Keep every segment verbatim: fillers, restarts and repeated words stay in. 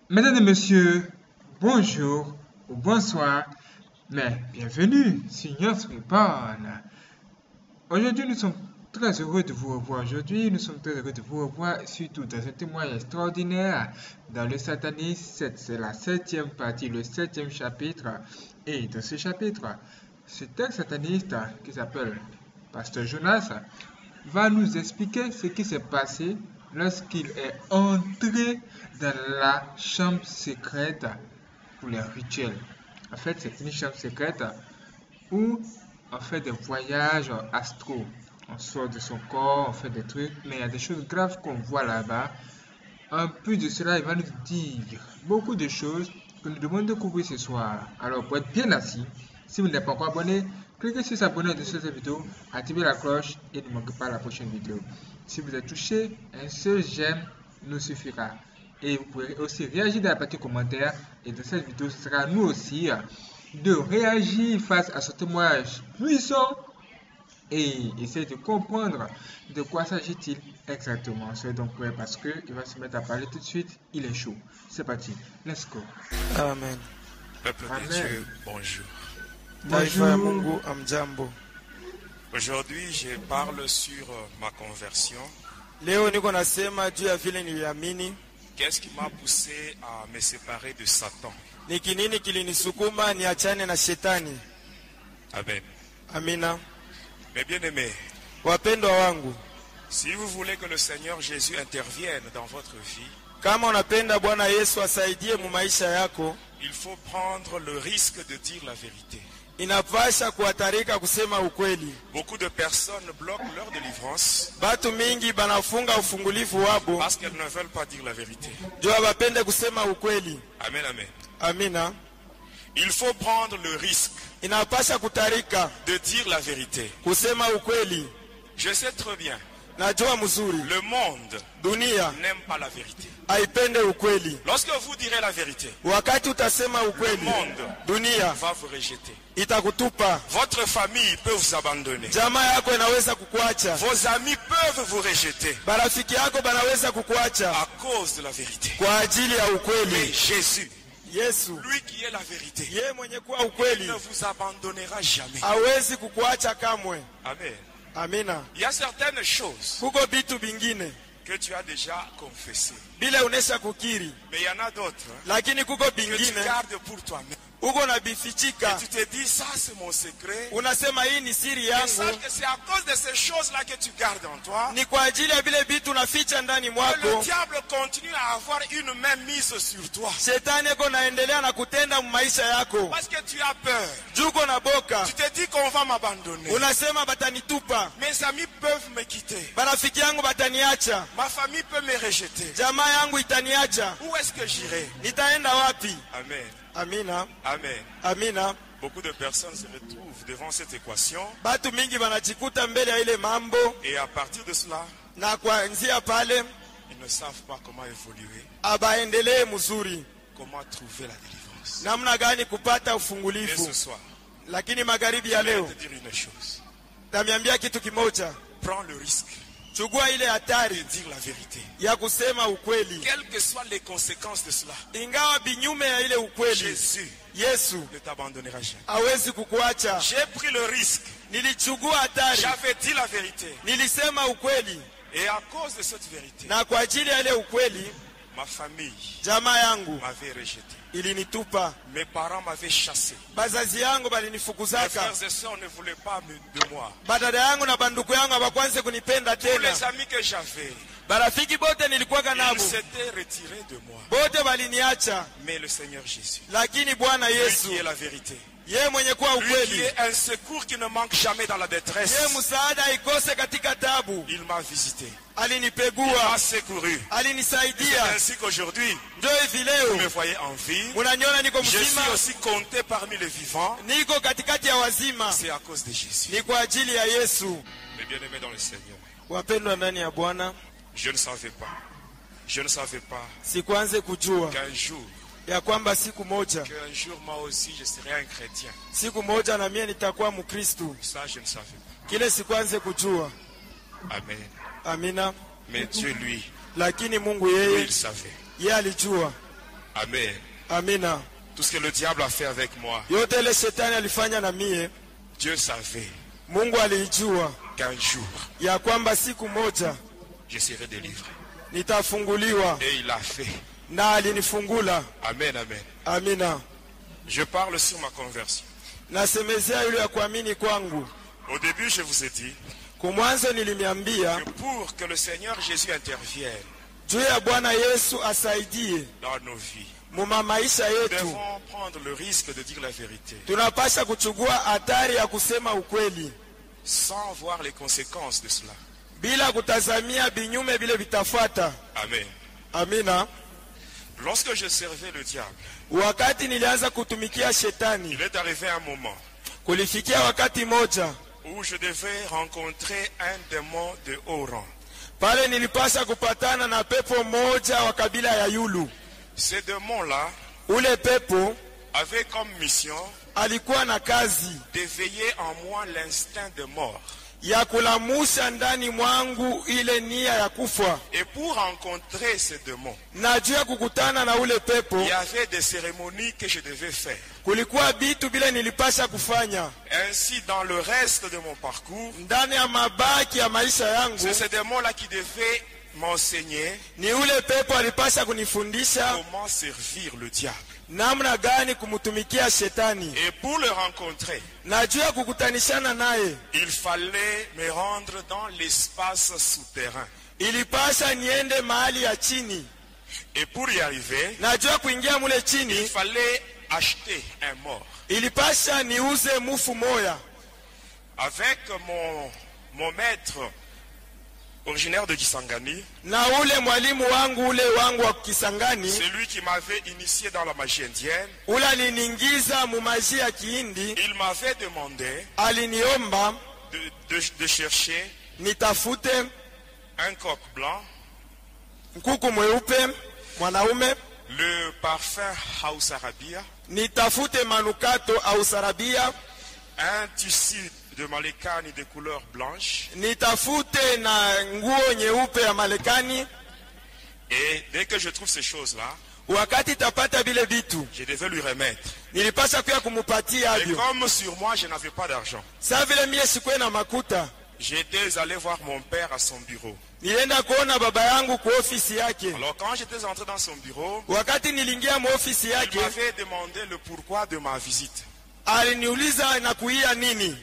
Mesdames et messieurs, bonjour ou bonsoir, mais bienvenue sur News Reborn. Aujourd'hui, nous sommes très heureux de vous revoir. Aujourd'hui, nous sommes très heureux de vous revoir, surtout dans un témoignage extraordinaire dans le Satanisme sept. C'est la septième partie, le septième chapitre. Et dans ce chapitre, ce texte sataniste qui s'appelle Pasteur Jonas va nous expliquer ce qui s'est passé lorsqu'il est entré dans la chambre secrète pour les rituels. En fait, c'est une chambre secrète où on fait des voyages astraux. On sort de son corps, on fait des trucs, mais il y a des choses graves qu'on voit là-bas. En plus de cela, il va nous dire beaucoup de choses que nous devons découvrir ce soir. Alors, pour être bien assis, si vous n'êtes pas encore abonné, cliquez sur s'abonner de cette vidéo, activez la cloche et ne manquez pas la prochaine vidéo. Si vous êtes touché, un seul j'aime nous suffira. Et vous pouvez aussi réagir dans la partie commentaire. Et dans cette vidéo, ce sera à nous aussi de réagir face à ce témoignage puissant et essayer de comprendre de quoi s'agit-il exactement. Soyez donc prêts parce qu'il va se mettre à parler tout de suite. Il est chaud. C'est parti. Let's go. Amen. Peuple de Dieu, bonjour. Taifa ya Mungu amjambo. Aujourd'hui, je parle sur ma conversion. Leo niko nasema juu ya vile niliamini. Qu'est-ce qui m'a poussé à me séparer de Satan? Ni kinini kilinisukuma niachane na shetani. Amen. Amina. Mes bien-aimés, Wapendwa wangu, si vous voulez que le Seigneur Jésus intervienne dans votre vie, kama unapenda Bwana Yesu asaidie mu maisha yako, il faut prendre le risque de dire la vérité. inapasha kuhatarika kusema ukweli. Beaucoup de personnes bloquent leur délivrance Batu mingi banafunga ufungulivu wabo parce qu'elles ne veulent pas dire la vérité. jua bapende kusema ukweli. Amen, amen. Amina. Il faut prendre le risque Inapasha kutarika de dire la vérité. kusema ukweli. Je sais très bien, Najua mzuri le monde dunia n'aime pas la vérité. haipende ukweli. Lorsque vous direz la vérité, Wakati utasema le ukweli, monde dunia va vous rejeter. itakutupa. Votre famille peut vous abandonner. Jamaa yako inaweza kukuacha. Vos amis peuvent vous rejeter Barafiki yako banaweza kukuacha à cause de la vérité. kwa ajili ya Mais ukweli. Jésus, Yesu, lui qui est la vérité, yeye mwenye kuwa il ukweli, ne vous abandonnera jamais. hawezi kukuacha kamwe. Amen. Amina. Il y a certaines choses Kuko bitu bingine que tu as déjà confessées. bila unesha kukiri, Mais il y en a d'autres hein, lakini kuko que tu bingine gardes pour toi-même. uko na Et bifichika, tu te dis, ça c'est mon secret. unasema hii ni siri Et sache yangu. que c'est à cause de ces choses-là que tu gardes en toi Ni kwa ajili ya vile bitu unaficha ndani que le mwako. diable continue à avoir une main mise sur toi. Shetani eko naendelea na kutenda mu maisha yako. Parce que tu as peur. Juko na boka, Tu te dis qu'on va m'abandonner. unasema batanitupa, Mes amis peuvent me quitter. barafiki yangu bataniacha, Ma famille peut me rejeter. jamaa yangu itaniacha, Où est-ce que j'irai? nitaenda wapi? Amen. Amina. Amen. Amina. Beaucoup de personnes se retrouvent devant cette équation Batu mingi banajikuta mbele ya ile mambo, et à partir de cela, na kuanzia pale ils ne savent pas comment évoluer, abaendelee mzuri, comment trouver la délivrance. namna gani kupata Et ufungulivu. ce soir, Lakini magharibi ya je vais leo te dire une chose. tamiambia kitu kimoja, Prends le risque chukua ile de hatari dire la vérité. ya kusema ukweli, Quelles que soient les conséquences de cela, ingawa binyume ya ile ukweli. Jésus Yesu ne t'abandonnera jamais. hawezi kukuacha. J'ai pris le risque. Nilichukua hatari, J'avais dit la vérité. nilisema ukweli, Et à cause de cette vérité, na kwa ajili ya ile ukweli ma famille jamaa yangu m'avait rejeté. ilinitupa, Mes parents m'avaient chassé. bazazi yangu Mes balinifukuzaka, frères et sœurs ne voulaient pas me- de moi. badada yangu na banduku yangu abakwanze kunipenda Tous tena. les amis que j'avais, Barafiki bote nilikuwaga ils nabo s'étaient retirés de moi. bote baliniacha, Mais le Seigneur Jésus, lakini Bwana lui Yesu, qui est la vérité, yeye mwenye kuwa lui qui ukweli, est un secours qui ne manque jamais dans la yeye détresse, msaada ikose katika tabu, il m'a visité, il alinipegua, m'a secouru. C'est alinisaidia. ainsi qu'aujourd'hui, Ndio hivi vous leo me voyez en vie. munaniona niko Je suis mzima, aussi compté parmi les vivants. niko katikati ya wazima, C'est à cause de Jésus. ni kwa ajili ya Yesu. Mes bien-aimés dans le Seigneur, Wapendwa ndani ya Bwana, je ne savais pas, je ne savais pas sikuanze kujua qu'un jour, ya kwamba siku moja, qu'un jour moi aussi je serais un chrétien. siku moja na mie nitakuwa Mkristu. Ça, je ne savais pas. Kile sikuanze kujua. Amen. Amina. Mais Dieu, lui, Lakini Mungu lui, yeye, il savait. yeye alijua. Amen. Amina. Tout ce que le diable a fait avec moi, Yote ile shetani alifanya na mie, Dieu savait Mungu alijua qu'un jour, ya kwamba siku moja je serai délivré. nitafunguliwa, Et il l'a fait. na alinifungula. Amen, amen. Amina. Je parle sur ma conversion. Nasemezea yule ya kuamini kwangu. Au début, je vous ai dit Kumwanzo nilimiambia que pour que le Seigneur Jésus intervienne juu ya Bwana Yesu asaidie dans nos vies, muma maisha nous yetu, devons prendre le risque de dire la vérité tunapasha kuchukua hatari ya kusema ukweli sans voir les conséquences de cela. bila kutazamia binyume vile vitafuata. Amen. Amina. Lorsque je servais le diable, Wakati nilianza kutumikia shetani, il est arrivé un moment kulifikia wakati moja où je devais rencontrer un démon de haut rang. pale nilipasha kupatana na pepo moja wa kabila ya Yulu. Ce démon-là Ule pepo avait comme mission alikuwa na kazi d'éveiller en moi l'instinct de mort. ya kulamusha ndani mwangu ile nia ya kufa. Et pour rencontrer ce démon, Na juu ya kukutana na ule pepo, il y avait des cérémonies que je devais faire. kulikuwa bitu bile nilipasha kufanya. Ainsi, dans le reste de mon parcours, Ndani ya mabaki ya maisha yangu, c'est ce démon-là qui devait m'enseigner ni ule pepo alipasha kunifundisha comment servir le diable. namna gani kumutumikia shetani. Et pour le rencontrer, Na juu ya kukutanishana naye, il fallait me rendre dans l'espace souterrain. ilipasha niende mahali ya chini. Et pour y arriver, Na juu ya kuingia mule il chini, fallait acheter un mort. ilipasha niuze mufu moya. Avec mon, mon maître originaire de Kisangani, Na ule mwalimu wangu ule wangu wa Kisangani, c'est lui qui m'avait initié dans la magie indienne. ule aliniingiza mu maji ya Kihindi, Il m'avait demandé aliniomba de, de, de chercher nitafute un coq blanc, nkuku mweupe mwanaume, le parfum House Arabia, nitafute manukato au sarabia, un tissu de Malekani de couleur blanche. nitafute na nguo nyeupe ya Marekani. Et dès que je trouve ces choses-là, Wakati tapata vile vitu, je devais lui remettre. nilipasha kuya kumupatia Et avyo. comme sur moi, je n'avais pas d'argent, Sa vile mie sikuwe na makuta, j'étais allé voir mon père à son bureau. nilienda kuona baba yangu kwa ofisi yake. Alors quand j'étais entré dans son bureau, Wakati nilingia mu ofisi il yake, m'avait demandé le pourquoi de ma visite. aliniuliza na kuia nini,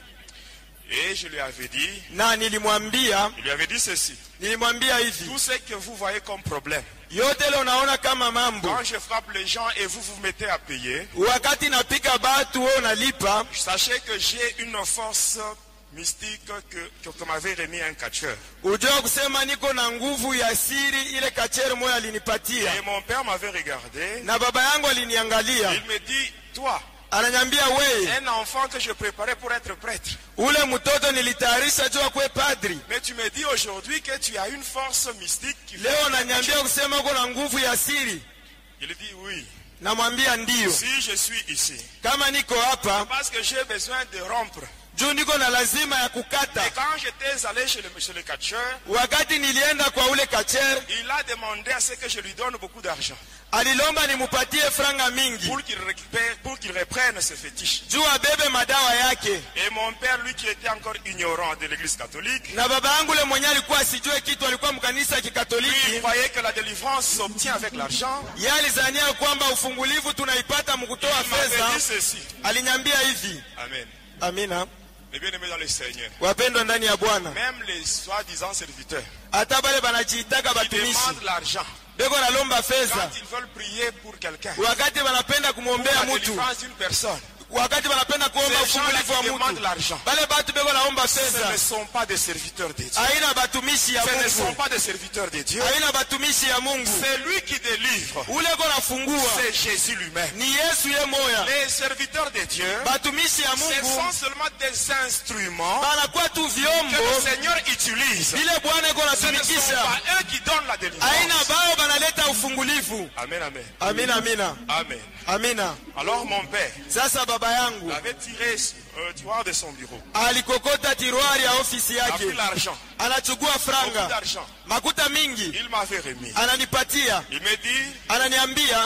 Et je lui avais dit, na nilimwambia il lui avait dit ceci. nilimwambia hivi, Tout ce que vous voyez comme problème, yote leo naona kama mambo, quand je frappe les gens et vous vous mettez à payer, wakati napika batu wewe unalipa, sachez que j'ai une force mystique que, que, que m'avait remis un catcheur. ujua kusema niko na nguvu ya siri ile kachere moya alinipatia. Et mon père m'avait regardé. Na baba yangu aliniangalia, Il me dit, toi, ananyambia wewe, un enfant que je préparais pour être prêtre, ule mtoto nilitayarisha jua kwe padri, mais tu me dis aujourd'hui que tu as une force mystique qui fait... leo nanyambia kusema uko na nguvu ya siri. Il dit oui. Namwambia ndiyo, Si je suis ici, kama niko hapa parce que j'ai besoin de rompre. juu niko na lazima ya kukata. Et quand j'étais allé chez le, chez le catcheur, Wakati nilienda kwa ule kachere, il a demandé à ce que je lui donne beaucoup d'argent alilomba nimupatie franga mingi pour qu'il récupère, pour qu'il reprenne ses fétiches. juu abebe madawa yake. Et mon père, lui qui était encore ignorant de l'église catholique, Na baba yangu ule mwenye alikuwa asijue kitu, alikuwa mkanisa ya lui, il Kikatoliki, croyait que la délivrance s'obtient avec l'argent. yeye alizania kwamba ufungulivu tunaipata mkutoa Il m'avait fedha. dit ceci. Alinyambia hivi, Amen. amina, Les bien-aimés dans le Seigneur, wapendwa ndani ya Bwana, même les soi-disant serviteurs hata bale banajiitaka qui batumishi demandent l'argent beko nalomba quand fedha, ils veulent prier pour quelqu'un, wakati banapenda kumwombea la mtu, délivrance d'une personne, wakati banapenda kuomba ces gens-là ufungulivu wa qui demandent mtu, l'argent, bale batu beko naomba ce ne fedha, sont pas des serviteurs de Dieu. haina batumishi ya Ce ne sont Mungu, pas des serviteurs de Dieu. haina batumishi ya Mungu. C'est lui qui délivre. Ule ko nafungua C'est Jésus lui-même. ni Yesu ye moya. Les serviteurs de Dieu, Batumishi ya ce Mungu sont seulement des instruments banakuwa tu que vyombo le Seigneur utilise. vile Bwana iko Ce ne sont natumikisha, pas eux qui donnent la délivrance. haina bao banaleta ufungulivu. Amen, amen. Amina, amina, Amen. amina. Alors mon père Sasa baba yangu avait tiré un tiroir de son bureau. alikokota tiroari ya ofisi Il a pris yake, l'argent, anachukua beaucoup franga d'argent. makuta mingi, Il m'avait remis. ananipatia, Il me dit, ananiambia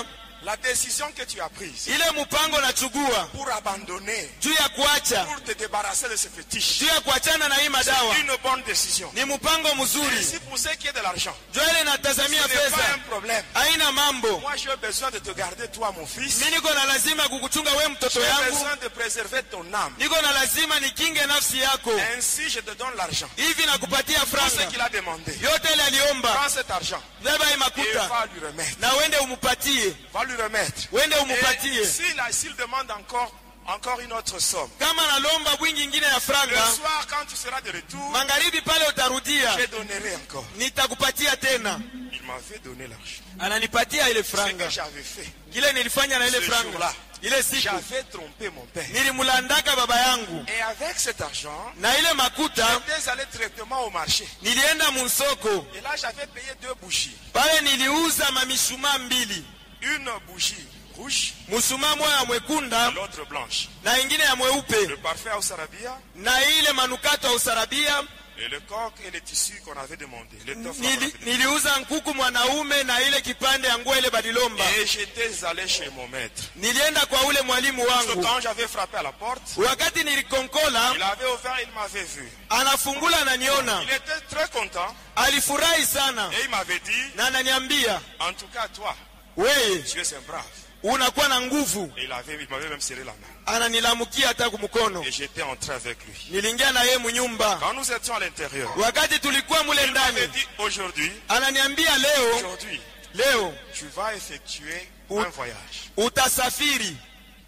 La décision que tu as prise ile mpango nachugua pour abandonner, juu ya kuacha, pour te débarrasser de ce fétiche, juu ya kuachana na hii madawa c'est une bonne décision. ni mpango Et mzuri. si pour ce qui est de l'argent, Juu ile ce natazamia n'est pas un pesa problème. haina mambo. Moi, j'ai besoin de te garder, toi, mon fils. Mimi niko na lazima kukuchunga we mtoto J'ai yangu, besoin de préserver ton âme. niko na lazima nikinge nafsi yako. Ainsi, je te donne l'argent. Hivi nakupatia Tout ce franga qu'il a demandé. yote ile aliomba, Prends cet argent beba hii et makuta va lui remettre. na uende umupatie, Va lui remettre. uende Et umupatie. s'il a- s'il demande encore, encore une autre somme, Kama nalomba bwingi ingine ya le franga, soir, quand tu seras de retour, magharibi pale utarudia, je donnerai encore. nitakupatia tena. Il m'avait donné l'argent. Ananipatia ile Ce franga, que j'avais fait, kile nilifanya na ile Ce franga jour-là, ile siku j'avais trompé mon père. nilimlandaka baba yangu, Et avec cet argent, na ile makuta j'étais allé directement au marché. nilienda munsoko Et là, j'avais payé deux bougies. pale, niliuza mamishumaa mbili, Une bougie rouge, mushumaa moya ya mwekunda l'autre blanche. na ingine ya mweupe, Le parfait au sarabia na ile manukato ya usarabia. et le coq et les tissus qu'on avait demandé. L'étoffe qu'on Nili, avait demandé. niliuza nkuku mwanaume na ile kipande ya nguo ile badilomba. Et j'étais allé chez mon maître. Nilienda kwa ule mwalimu Parce que wangu, quand j'avais frappé à la porte, wakati nilikonkola il avait ouvert, il m'avait vu. anafungula ananiona, Il était très content alifurahi sana et il m'avait dit, na ananiambia, en tout cas toi, weye tu es un brave. unakuwa na nguvu. Et il avait, il m'avait même serré la main. Ananilamukia hata kumkono. Et j'étais entré avec lui. Niliingia na yeye munyumba, Quand nous étions à l'intérieur, wakati tulikuwa mule il m'avait ndani, dit, aujourd'hui, ananiambia leo, aujourd'hui, leo tu vas effectuer Ou- un voyage. utasafiri.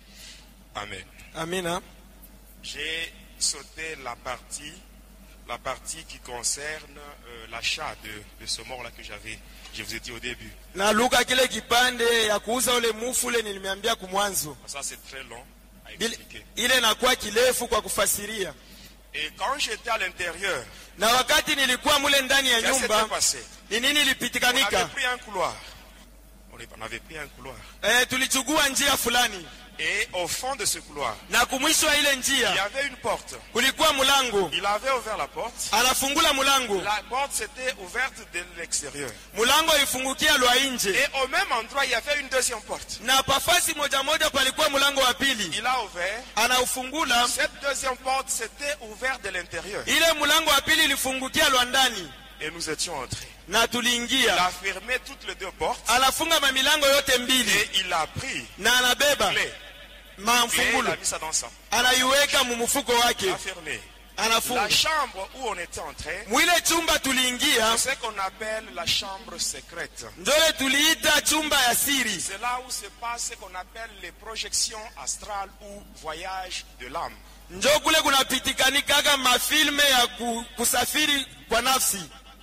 Amen. Amina. J'ai sauté la partie, la partie qui concerne euh, l'achat de, de ce mort-là que j'avais, je vous ai dit au début. Na luka kile kipande ya kuuza ule mufu ule nilimeambia kumwanzo. Ça, c'est très long à Ile, expliquer. ile nakuwa kirefu kwa kufasiria. Et quand j'étais à l'intérieur, Na wakati nilikuwa mule ndani ya qu'est-ce qui s'était nyumba, passé? ni nini On avait ilipitikanika? pris un couloir. On est- on avait pris un couloir. Eh, tulichugua njia fulani Et au fond de ce couloir, na kumwisho wa ile il y njia avait une porte. kulikuwa mulango. Il avait ouvert la porte. Anafungula mulango, La porte s'était ouverte de l'extérieur. mulango ifungukia lwa nje, Et au même endroit, il y avait une deuxième porte. na pafasi moja moja palikuwa mulango wa pili. Il a ouvert. Anaufungula, Cette deuxième porte s'était ouverte de l'intérieur. ile mulango wa pili ilifungukia lwa ndani, Et nous étions entrés. na Il a tuliingia. fermé toutes les deux portes. Anafunga mamilango yote mbili Et il a pris na anabeba clé. Clé, il mamfungulo, a mis ça dans ça. anaiweka mumufuko Il wake, a fermé. anafunga. La chambre où on était entré, Mwile chumba tuliingia, c'est ce qu'on appelle la chambre secrète. njole tuliita chumba ya siri. C'est là où se passe ce qu'on appelle les projections astrales ou voyage de l'âme. Njo kule kunapitikanikaka mafilme ya ku, kusafiri kwa nafsi.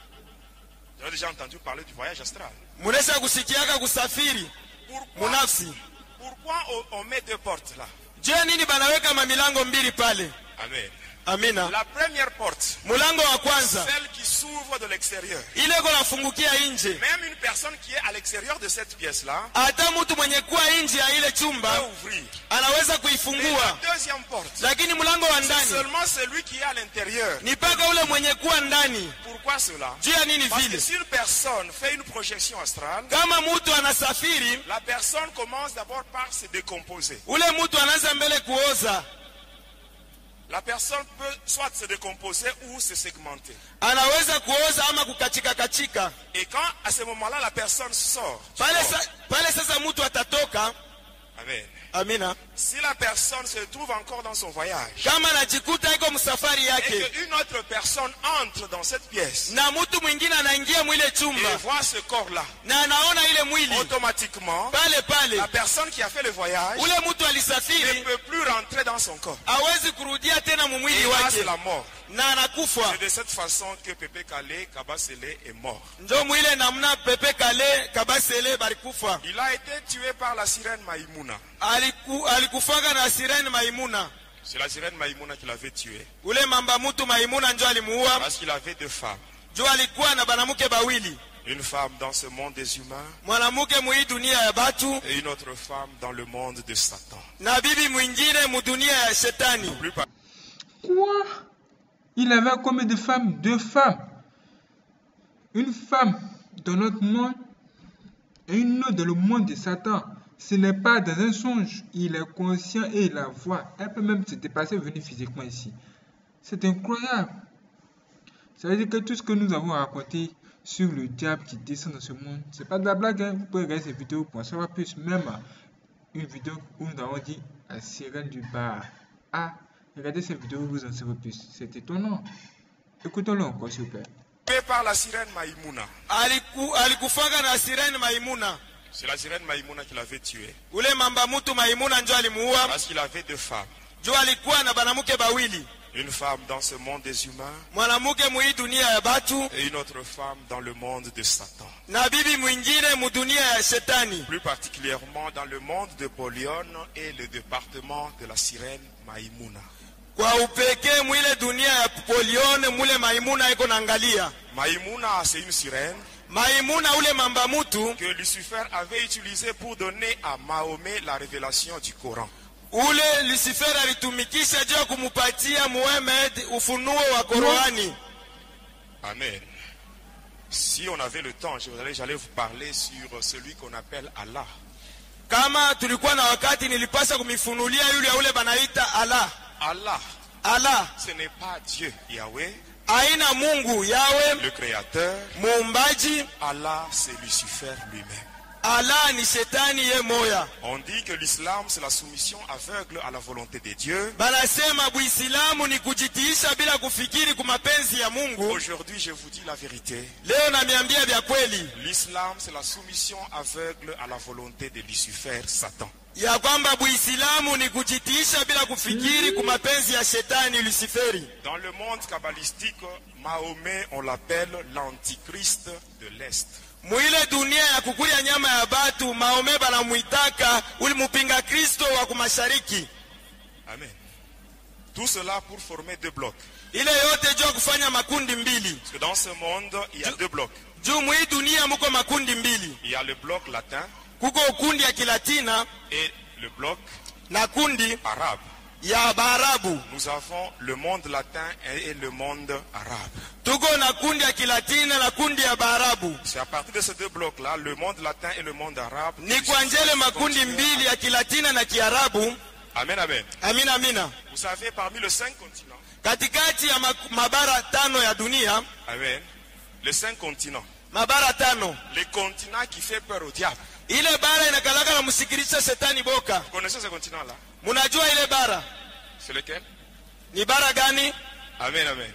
Vous avez déjà entendu parler du voyage astral. Munesha kusikiaka kusafiri Pourquoi, munafsi. pourquoi on, on met deux portes là? Je nini banaweka mamilango mbili pale? Amen. Amina. La première porte, Mulango wa kwanza celle qui s'ouvre de l'extérieur. ile konafungukia nje. Même une personne qui est à l'extérieur de cette pièce-là Hata mtu mwenye kuwa nje ya ile peut chumba ouvrir. anaweza Mais kuifungua, la deuxième porte, lakini mlango wa c'est ndani seulement celui qui est à l'intérieur. ni paka ule mwenye kuwa ndani. Pourquoi cela? Juu ya nini Parce que vile? si une personne fait une projection astrale, Kama mtu anasafiri, la personne commence d'abord par se décomposer. ule mtu anaanza mbele kuoza, La personne peut soit se décomposer ou se segmenter. anaweza kuoza ama kukachika kachika. Et quand à ce moment-là la personne sort, Pale, sort. sa, pale sasa mtu atatoka. Amen. Amina. Si la personne se trouve encore dans son voyage Kama anajikuta iko msafari et yake qu'une autre personne entre dans cette pièce na mtu mwingine anaingia mwile et chumba voit ce corps-là, na anaona ile mwili automatiquement, pale pale, la personne qui a fait le voyage ule mtu ne alisafiri peut plus rentrer dans son corps. hawezi kurudia tena Et mumwili là, wake c'est la mort. na anakufa. C'est de cette façon que Pépé Calais, Kabasele est mort. Njo mwile namna Pepe Kale Kabasele balikufa. Il a été tué par la sirène Maïmouna. Aliku, alikufaka na sireni Maimuna. C'est la sirène Maïmouna qui l'avait tué. Ule mamba mutu Maimuna njo alimuua. Parce qu'il avait deux femmes. Jo alikuwa na banamuke bawili, Une femme dans ce monde des humains mwanamuke muhii dunia ya batu et une autre femme dans le monde de Satan. na bibi mwingine mudunia ya shetani. Plus par- Quoi? Il avait combien de femmes? Deux femmes. Une femme dans notre monde et une autre dans le monde de Satan. Ce n'est pas dans un songe. Il est conscient et il la voit. Elle peut même se déplacer et venir physiquement ici. C'est incroyable. Ça veut dire que tout ce que nous avons raconté sur le diable qui descend dans ce monde, c'est pas de la blague. Hein. Vous pouvez regarder cette vidéo pour en savoir plus. Même une vidéo où nous avons dit la sirène du bar. Ah, regardez cette vidéo où vous en savez plus. C'est étonnant. Écoutons-le encore, s'il vous plaît. Par la sirène Maïmouna. Alikufanga na sirène Maïmouna. C'est la sirène Maïmouna qui l'avait tué. Ule mamba mutu Maïmouna ndio alimuua. Parce qu'il avait deux femmes. Jo alikuwa na banamuke bawili. Une femme dans ce monde des humains. Mwanamuke mu dunia ya batu. Et une autre femme dans le monde de Satan. Na bibi mwingine mu dunia ya shetani. Plus particulièrement dans le monde de Polion et le département de la sirène Maïmouna. Kwa upekee mwile dunia ya Polion mule Maïmouna iko naangalia. Maïmouna, c'est une sirène. Maïmouna ule mamba mutu que Lucifer avait utilisé pour donner à Mahomet la révélation du Coran. Ule Lucifer alitumikisha juu kumupatia Muhammad ufunuo wa Qur'ani. Amen. Si on avait le temps, j'allais vous parler sur celui qu'on appelle Allah. Kama tulikuwa na wakati nilipaswa kumifunulia yule ule banaita Allah. Allah. Allah. Ce n'est pas Dieu, Yahweh. Aina Mungu Yahweh, le créateur. Muumbaji. Allah, c'est Lucifer lui-même. Allah ni shetani ye moya. On dit que l'islam c'est la soumission aveugle à la volonté de Dieu. Banasema Buislamu ni kujitiisha bila kufikiri kwa mapenzi ya Mungu. Aujourd'hui je vous dis la vérité. Leo namiambia vya kweli. L'islam c'est la soumission aveugle à la volonté de Lucifer, Satan. Ya kwamba Buislamu ni kujitiisha bila kufikiri kwa mapenzi ya shetani Luciferi. Dans le monde kabbalistique, Mahomet on l'appelle l'antichrist de l'Est. Muile dunia ya kukulia nyama ya batu, Mahomet banamuitaka uli mupinga Kristo wa kumashariki. Amen. Tout cela pour former deux blocs. Ile yote jua kufanya makundi mbili. Parce que dans ce monde, il y a deux blocs. Juu mui dunia muko makundi mbili. Il y a le bloc latin. Kuko ukundi ya Kilatina. Et le bloc na kundi arabe. Ya Baarabu. Nous avons le monde latin et le monde arabe. Tuko na kundi ya Kilatina na kundi ya Baarabu. C'est à partir de ces deux blocs là, le monde latin et le monde arabe. Ni kwanjele makundi mbili ya Kilatina na Kiarabu. Amen, amen. Amina, amina. Vous savez, parmi les cinq continents. Katikati ya mabara tano ya dunia. Amen. Les cinq continents. Mabara tano. Les continents qui fait peur au diable. Ile bara inakalaka na musikirisha shetani boka. Vous connaissez ce continent là? Munajua ile bara? C'est lequel? Ni bara gani? Amen, amen.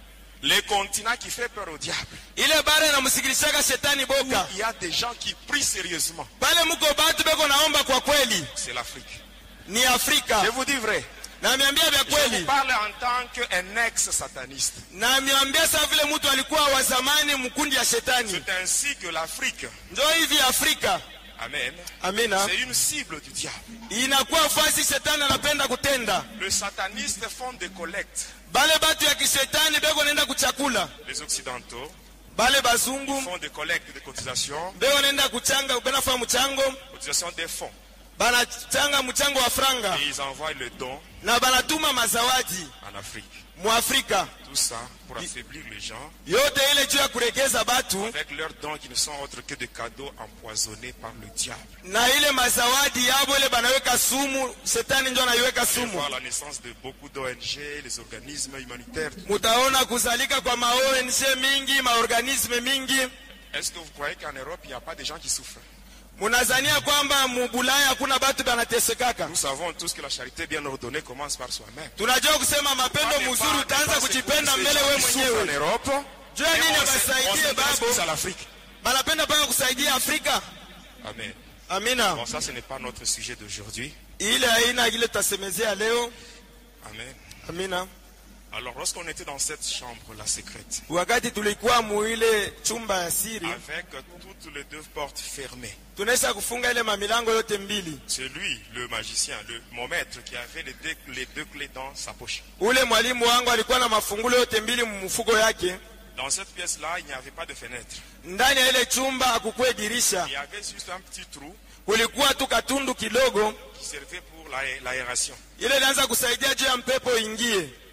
Les continents qui fait peur au diable. Ile bara inamusikirishaka shetani boka. Il y a des gens qui prient sérieusement. Pale muko batu beko naomba kwa kweli. C'est l'Afrique. Ni Afrika. Je vous dis vrai. Na miambia vya kweli. Je vous parle en tant qu'un ex-sataniste. Na miambia sa vile mtu alikuwa wa zamani mkundi ya shetani. C'est ainsi que l'Afrique. Ndio hivi Afrika. Amen. Amina. C'est une cible du diable. Inakuwa fasi shetani anapenda kutenda. Le sataniste font des collectes. Bale batu ya kishetani beko nenda kuchakula. Les occidentaux. Bale bazungu font des collectes de cotisations. Beko nenda kuchanga ubena fa mchango. Cotisation des fonds. Bana changa mchango wa franga. Et ils envoient le don. Na banatuma mazawadi. En Afrique. Mu Afrika. Tout ça pour affaiblir les gens. Yote ile juu ya kuregeza batu. Avec leurs dons qui ne sont autres que des cadeaux empoisonnés par le diable. Na ile mazawadi yabo ile banaweka sumu, shetani ndio anaiweka sumu. Voir la naissance de beaucoup d'O N G, les organismes humanitaires. Mutaona kuzalika kwa ma O N G mingi, ma organisme mingi. Est-ce que vous croyez qu'en Europe il n'y a pas de gens qui souffrent? Munazania kwamba mubulaya hakuna batu banatesekaka. Nous savons tous que la charité bien ordonnée commence par soi-même. Tunajua kusema mapendo mzuri utaanza kujipenda mbele wewe mwenyewe. En Europe, jua nini abasaidie babo? À l'Afrique. Banapenda paka kusaidia Afrika. Amen. Amina. Bon, ça ce n'est pas notre sujet d'aujourd'hui. Ile aina ile tasemezea leo. Amen. Amina. Alors lorsqu'on était dans cette chambre la secrète. Wakati tulikuwa muile chumba ya siri. Avec toutes les deux portes fermées. Tunaweza kufunga ile mamilango yote mbili. C'est lui, le magicien, le, mon maître, qui avait les deux, les deux clés dans sa poche. Ule mwalimu wangu alikuwa na mafungulo yote mbili mfuko yake. Dans cette pièce-là, il n'y avait pas de fenêtre. Ndani ya ile chumba hakukuwa dirisha. Il y avait juste un petit trou. Kulikuwa tu katundu kidogo. Qui servait pour l'aération. Ile ilianza kusaidia juu ya mpepo ingie.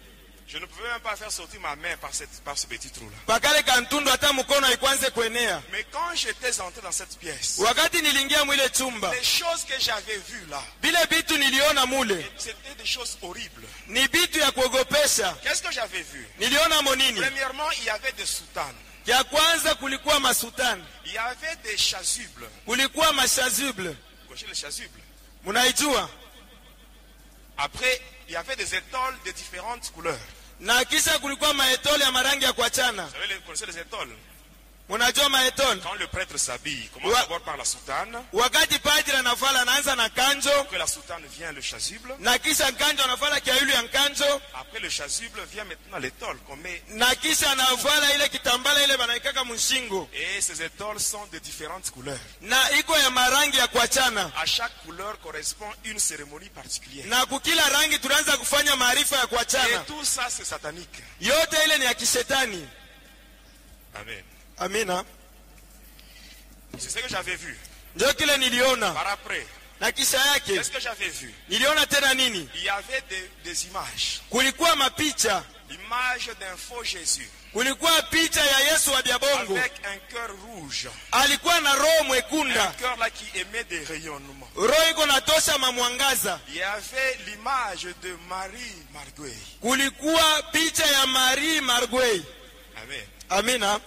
Je ne pouvais même pas faire sortir ma main par, cette, par ce petit trou-là. pakale kantundu hata mkono haikuanze kuenea. Mais quand j'étais entré dans cette pièce, Wakati nilingia mwile chumba, les choses que j'avais vues là, bile bitu niliona mule c'était des choses horribles. ni bitu ya kuogopesha. Qu'est-ce que j'avais vu? Niliona monini? Premièrement, il y avait des soutanes. Ya kwanza kulikuwa masutani, Il y avait des chasubles. kulikuwa mashazuble. Vous connaissez les chasubles? Munaijua? Après, il y avait des étoiles de différentes couleurs. Na kisha kulikuwa maetole ya marangi ya kuachana. Vous savez, vous connaissez les étoiles? Munajua maetole? Quand le prêtre s'habille, il commence Ouais. d'abord par la soutane. Wakati padri anavala anaanza na kanjo, Après la soutane vient le chasuble. na kisha kanjo anavala kiailu ya kanjo, Après le chasuble vient maintenant l'étole qu'on met. na kisha anavala ile kitambala ile banaikaka mshingo. Et ces étoiles sont de différentes couleurs. Na iko ya marangi ya kuachana. À chaque couleur correspond une cérémonie particulière. Na kukila rangi tunaanza kufanya maarifa ya Et kuachana. tout ça, c'est satanique. Yote ile ni ya kishetani. Amen. Amina. C'est ce que j'avais vu. Ndio kile niliona. Par après, Na kisha yake qu'est-ce que j'avais vu? niliona tena nini? Il y avait des, des images. Kulikuwa mapicha. L'image d'un faux Jésus Kulikuwa picha ya Yesu wa Diabongo. avec un cœur rouge. Alikuwa na roho Un mwekunda. cœur là qui émet des rayonnements. Roho iko natosha mamwangaza. Il y avait l'image de Marie Marguerite. Kulikuwa picha ya Marie Marguerite. Amen. Amina.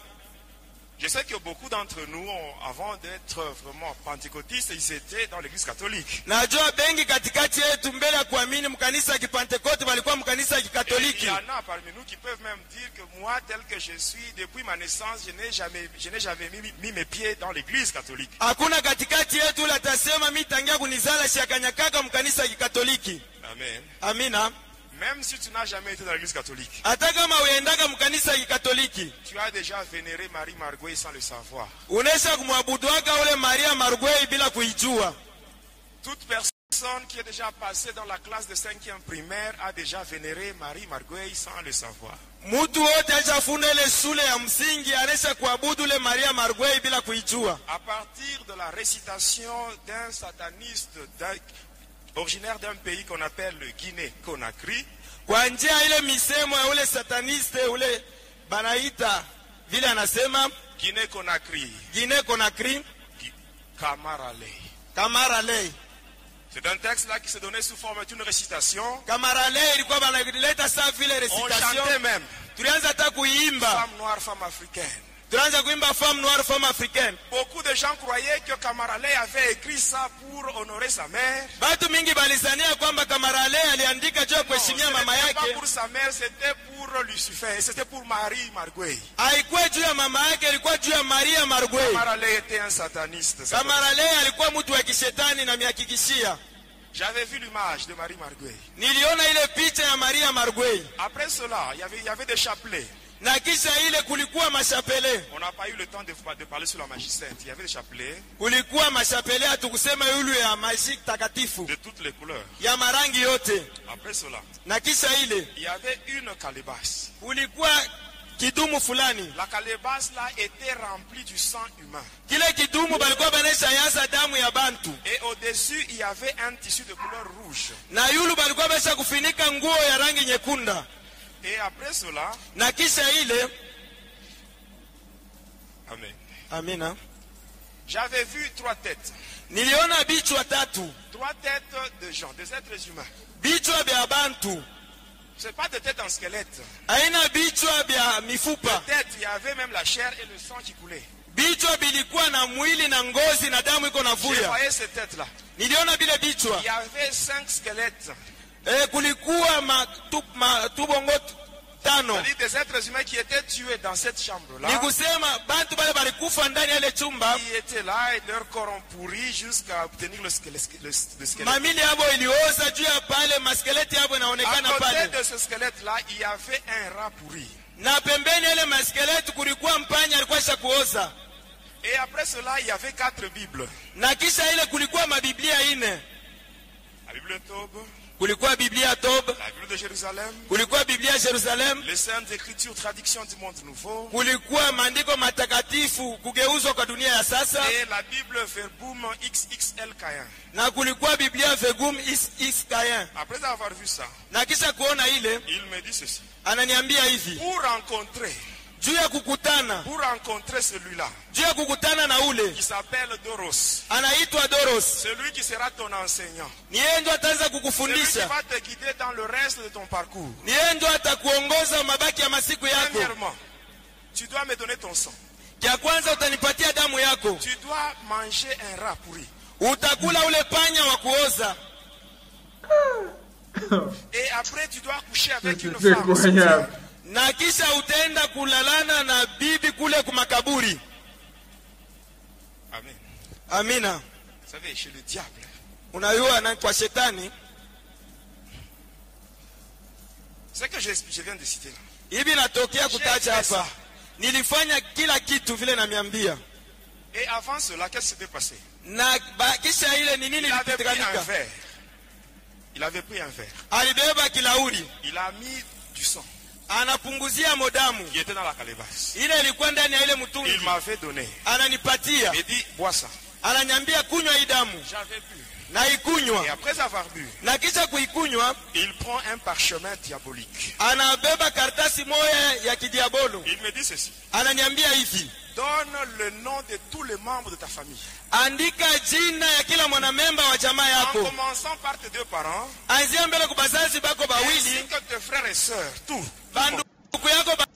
Je sais que beaucoup d'entre nous, ont- avant d'être vraiment pentecôtistes, ils étaient dans l'église catholique. Najua bengi katikati yetu mbele ya kuamini mkanisa ya Kipentekoste walikuwa mkanisa ya Et il Kikatoliki. y en a parmi nous qui peuvent même dire que moi, tel que je suis, depuis ma naissance, je n'ai jamais, je n'ai jamais mis, mis mes pieds dans l'église catholique. Hakuna katikati yetu ule atasema mimi tangia kunizala shiakanyakaka mkanisa ya Kikatoliki. Amen. Amina. Même si tu n'as jamais été dans l'église catholique, Hata kama uendaka mkanisa ya Kikatoliki, tu as déjà vénéré Marie Marguerite sans le savoir. unesha kumwabuduaka ule Maria Marguerite bila kuijua. Toute personne qui est déjà passée dans la classe de cinquième primaire a déjà vénéré Marie Marguerite sans le savoir. Mutu wote ajafunda ile shule ya msingi anesha kuabudu ule Maria Marguerite bila kuijua. À partir de la récitation d'un sataniste d'un- originaire d'un pays qu'on appelle le Guinée-Conakry, Kwa njia ile misemo ya ule sataniste ule banaita vile anasema Guinée-Conakry, Guinée Conakry Gui- Kamarale. Kamara Lei. C'est un texte là qui se donnait sous forme d'une récitation. Kamara Lei ilikuwa banaleta saa vile On recitation. chantait même Tulianza hata kuimba. femme noire, femme africaine. Tulianza kuimba femme noire femme africaine. Beaucoup de gens croyaient que Kamarale avait écrit ça pour honorer sa mère. Batu mingi balizania kwamba Kamara Lei aliandika juu ya Non, ce kuheshimia mama n'était pas yake. pour sa mère, c'était pour Lucifer. C'était pour Marie Marguerite. Haikuwa juu ya mama yake, ilikuwa juu ya Maria Marguerite. Kamarale était un sataniste. ça doit- Kamara Lei alikuwa mtu wa kishetani na mihakikishia. J'avais vu l'image de Marie Marguerite. Niliona ile picha ya Maria Marguerite. Après cela, il y avait, il y avait des chapelets. Na kisha ile kulikuwa mashapele. On n'a pas eu le temps de, de parler sur la magie sainte. Il y avait des chapelets Kulikuwa mashapele hatukusema yule ya maji takatifu de toutes les couleurs. ya marangi yote. Après cela, Na kisha ile il y avait une calebasse. kulikuwa kidumu fulani. La calebasse là était remplie du sang humain. Kile kidumu balikuwa banesha yaza damu ya bantu. Et au-dessus, il y avait un tissu de couleur rouge. Na yulu balikuwa besha kufinika nguo ya rangi nyekunda. Et après cela, Na kisha ile amen. Amina. J'avais vu trois têtes. Niliona bichwa tatu. Trois têtes de gens, des êtres humains. Bichwa bya bantu. C'est pas des têtes en squelette. Aina bichwa bya mifupa. Tête, il y avait même la chair et le sang qui coulait. Bichwa bilikuwa na mwili na ngozi na damu iko J'ai navuya. voyé ces têtes-là. Niliona bile bichwa. Il y avait cinq squelettes. E, kulikuwa matu, matubongo tano. C'est-à-dire des êtres humains qui étaient tués dans cette chambre-là. Ni kusema bantu bale balikufa ndani ya ile chumba. Ils étaient là et leurs corps ont pourri jusqu'à obtenir le squelette. Le, le squelette. Mamili yabo ilioza juu ya pale, maskeleti yabo À inaonekana côté pale. de ce squelette-là, il y avait un rat pourri. Na pembeni ya ile maskeleti kulikuwa mpanya alikuwa shakuoza. Et après cela, il y avait quatre Bibles. Na kisha ile kulikuwa mabiblia ine. La Bible Tob, Kulikuwa Biblia Tob, la Bible de Jérusalem, kulikuwa Biblia ya Jerusalem, les saintes écritures, traduction du monde nouveau, kulikuwa maandiko matakatifu kugeuzwa kwa dunia ya sasa, et la Bible Verbum X X L K un. na kulikuwa Biblia Verbum X X K un. Après avoir vu ça, Na kisha kuona ile, il me dit ceci. ananiambia hivi, Pour rencontrer, juu ya kukutana, pour rencontrer celui-là, juu ya kukutana na ule qui s'appelle Doros, anaitwa Doros, celui qui sera ton enseignant, ni yeye ndo ataanza celui qui kukufundisha, va te guider dans le reste de ton parcours. ni yeye ndo atakuongoza mabaki ya masiku yako. Premièrement, tu dois me donner ton sang. Kia kwanza utanipatia damu yako, Tu dois manger un rat pourri. utakula ule panya wa kuoza, Et après, tu dois coucher avec une C'est femme. incroyable. na kisha utaenda kulalana na bibi kule kumakaburi. Amen. Amina. Vous savez, chez le diable, Unajua na kwa shetani, c'est que je, je viens de citer là. hivi natokea kutaja hapa, nilifanya kila kitu vile namiambia, Et avant cela, qu'est-ce qui s'était passé? na ba- kisha ile ni nini Il avait pris un ilipitikanika? verre. Il avait pris un verre. Alibeba kilauri, Il a mis du sang anapunguzia modamu, qui était dans la calebasse. ile ilikuwa ndani ya ile mtungi, Il m'avait donné. ananipatia, Il dit, bois ça. ananiambia kunywa hii damu, J'avais bu. na Et ikunywa, après avoir bu, na kisha kuikunywa il prend un parchemin diabolique. anabeba karatasi moya ya kidiabolo, Il me dit ceci. ananiambia hivi, Donne le nom de tous les membres de ta famille. andika jina ya kila mwanamemba wa jamaa En yako, commençant par tes deux parents, anzia mbele kwa bazazi bako ainsi bawili, que tes frères et sœurs, tout. tout le monde. banduku yako ba...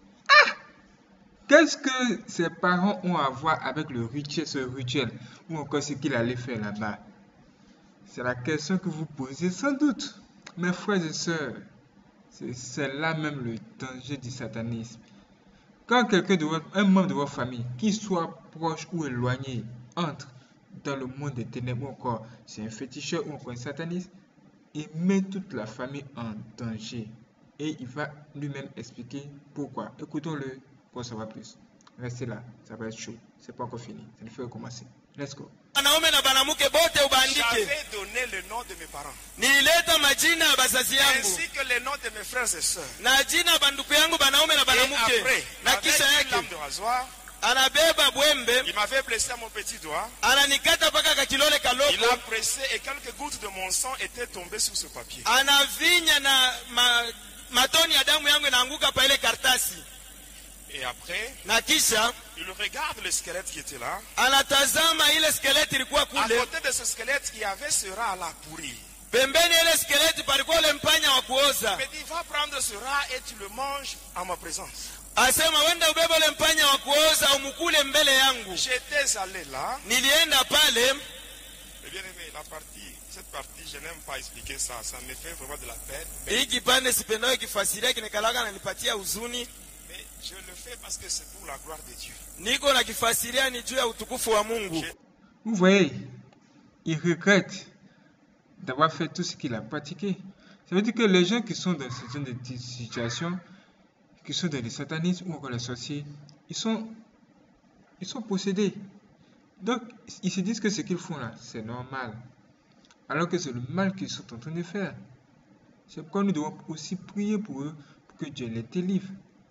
Qu'est-ce que ses parents ont à voir avec le rituel, ce rituel, ou encore ce qu'il allait faire là-bas? C'est la question que vous posez sans doute. Mes frères et sœurs, c'est c'est là même le danger du satanisme. Quand quelqu'un de votre, un membre de votre famille, qu'il soit proche ou éloigné, entre dans le monde des ténèbres, ou encore c'est un féticheur ou encore un sataniste, il met toute la famille en danger. Et il va lui-même expliquer pourquoi. Écoutons-le pour en savoir plus. Restez là, ça va être chaud. C'est pas encore fini. Ça ne fait que commencer. Let's go. wanaume na banamuke bote ubandike. J'avais donné le nom de mes parents, Nilileta majina ya bazazi yangu ainsi que le nom de mes frères et sœurs. na jina banduku yangu banaume na Et banamuke, après, na avec kisha une lame yake de rasoir, anabeba bwembe, il m'avait blessé à mon petit doigt. ananikata mpaka kakilole Il a kaloko, pressé et quelques gouttes de mon sang étaient tombées sur ce papier. anavinya na ma, matoni ya damu yangu inaanguka pa ile kartasi, Et après, na kisha il regarde le squelette qui était là. anatazama ile skeleti ilikuwa À kule côté de ce squelette, il y avait ce rat là pourri. pembeni. Ile skeleti palikuwa ule mpanya wa kuoza. Il me dit, va prendre ce rat et tu le manges en ma présence. Asema wenda ubebe ule mpanya wa kuoza umukule mbele yangu. J'étais allé là. Nilienda pale, Eh bien aimé, la partie, cette partie, je n'aime pas expliquer ça. Ça me fait vraiment de la peine. hii kipande sipendayo kifasiria, kinikalaga na nipatia huzuni. Mais je le fais parce que c'est pour la gloire de Dieu. Niko na kifasiria ni juu ya utukufu wa Mungu. Vous voyez, il regrette d'avoir fait tout ce qu'il a pratiqué. Ça veut dire que les gens qui sont dans ce genre de situation, qui sont dans le satanisme ou encore les sorciers, ils sont, ils sont possédés. Donc, ils se disent que ce qu'ils font là, c'est normal. Alors que c'est le mal qu'ils sont en train de faire. C'est pourquoi nous devons aussi prier pour eux, pour que Dieu les délivre.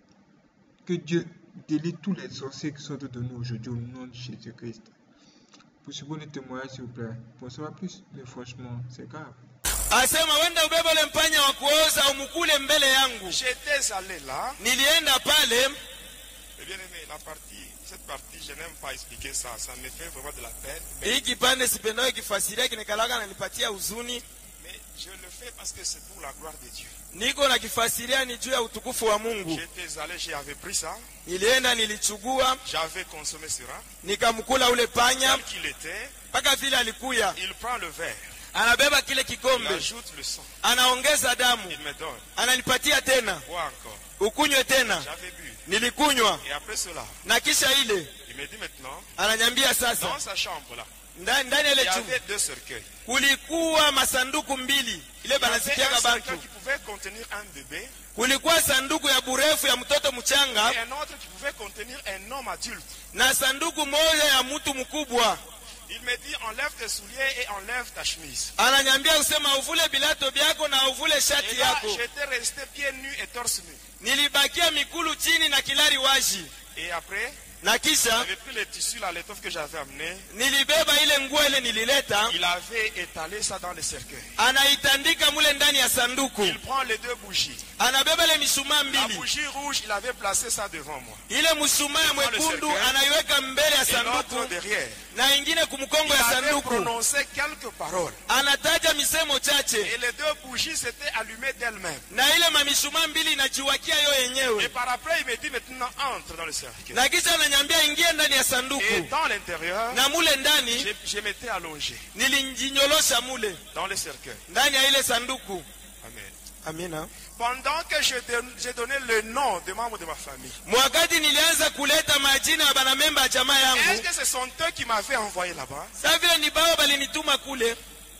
Que Dieu délivre tous les sorciers qui sont autour de nous aujourd'hui au nom de Jésus-Christ. Pour ce bon témoignage, s'il vous plaît, pour en savoir plus, mais franchement, c'est grave. Asema wenda ubebe ule mpanya wa kuoza umukule mbele yangu. J'étais allé là. Nilienda pale, Eh bien aimé, la partie, cette partie, je n'aime pas expliquer ça. Ça me fait vraiment de la peine. hii kipande sipendayo kifasiria, kinikalaga na nipatia huzuni. Mais je le fais parce que c'est pour la gloire de Dieu. Niko na kifasiria ni juu ya utukufu wa Mungu. J'étais allé, j'avais pris ça. Nilienda nilichugua, J'avais consommé ce rat. nikamkula ule panya Tel qu'il était, mpaka vile alikuya. il prend le verre. Anabeba kile Il kikombe, ajoute le sang. anaongeza damu, Il me donne. ananipatia tena, Bois encore. ukunywe tena. J'avais bu. Nilikunywa, Et après cela, na kisha ile il me dit maintenant, ananyambia dans sasa, sa chambre là, ndani ndani ya il ile y chumba avait deux cercueils. kulikuwa masanduku mbili, ile Il y avait banasikiaga un cercueil bantu. qui pouvait contenir un bébé Kulikuwa sanduku ya burefu ya mtoto mchanga et un autre qui pouvait contenir un homme adulte. na sanduku moja ya mtu mkubwa. Il me dit enlève tes souliers et enlève ta chemise. Ananiambia usema uvule bilato byako na uvule shati Et là, yako. j'étais resté pieds nus et torse nu. Nilibakia mikulu chini na kilari waji. Et après, Na kisha j'avais pris les tissus, la l'étoffe que j'avais amené. nilibeba ile nguo ile nilileta. Il avait étalé ça dans le cercueil. Anaitandika mule ndani ya sanduku. Il prend les deux bougies. Anabeba ile mishumaa La mbili. bougie rouge, il avait placé ça devant moi. Ile mshumaa ya mwekundu anaiweka mbele ya Et l'autre sanduku derrière. na ingine kumkongo Il ya avait sanduku. prononcé quelques paroles. Anataja misemo chache. Et les deux bougies s'étaient allumées d'elles-mêmes. Na ile mamishumaa mbili inajiwakia yo Et yenyewe. par après, il me dit maintenant entre dans le cercueil. Na kisha ananyambia ingie ndani ya Et sanduku. dans l'intérieur, Na mule ndani je, je m'étais allongé nilinjinyolosha mule dans le cercueil. ndani ya ile sanduku. Amen. Amina. Pendant que je don- j'ai donné le nom des membres de ma famille, Mwakati nilianza kuleta majina ya banamemba ya jamaa est-ce yangu. que ce sont eux qui m'avaient envoyé là-bas? Sasa vile ni bao balinituma kule.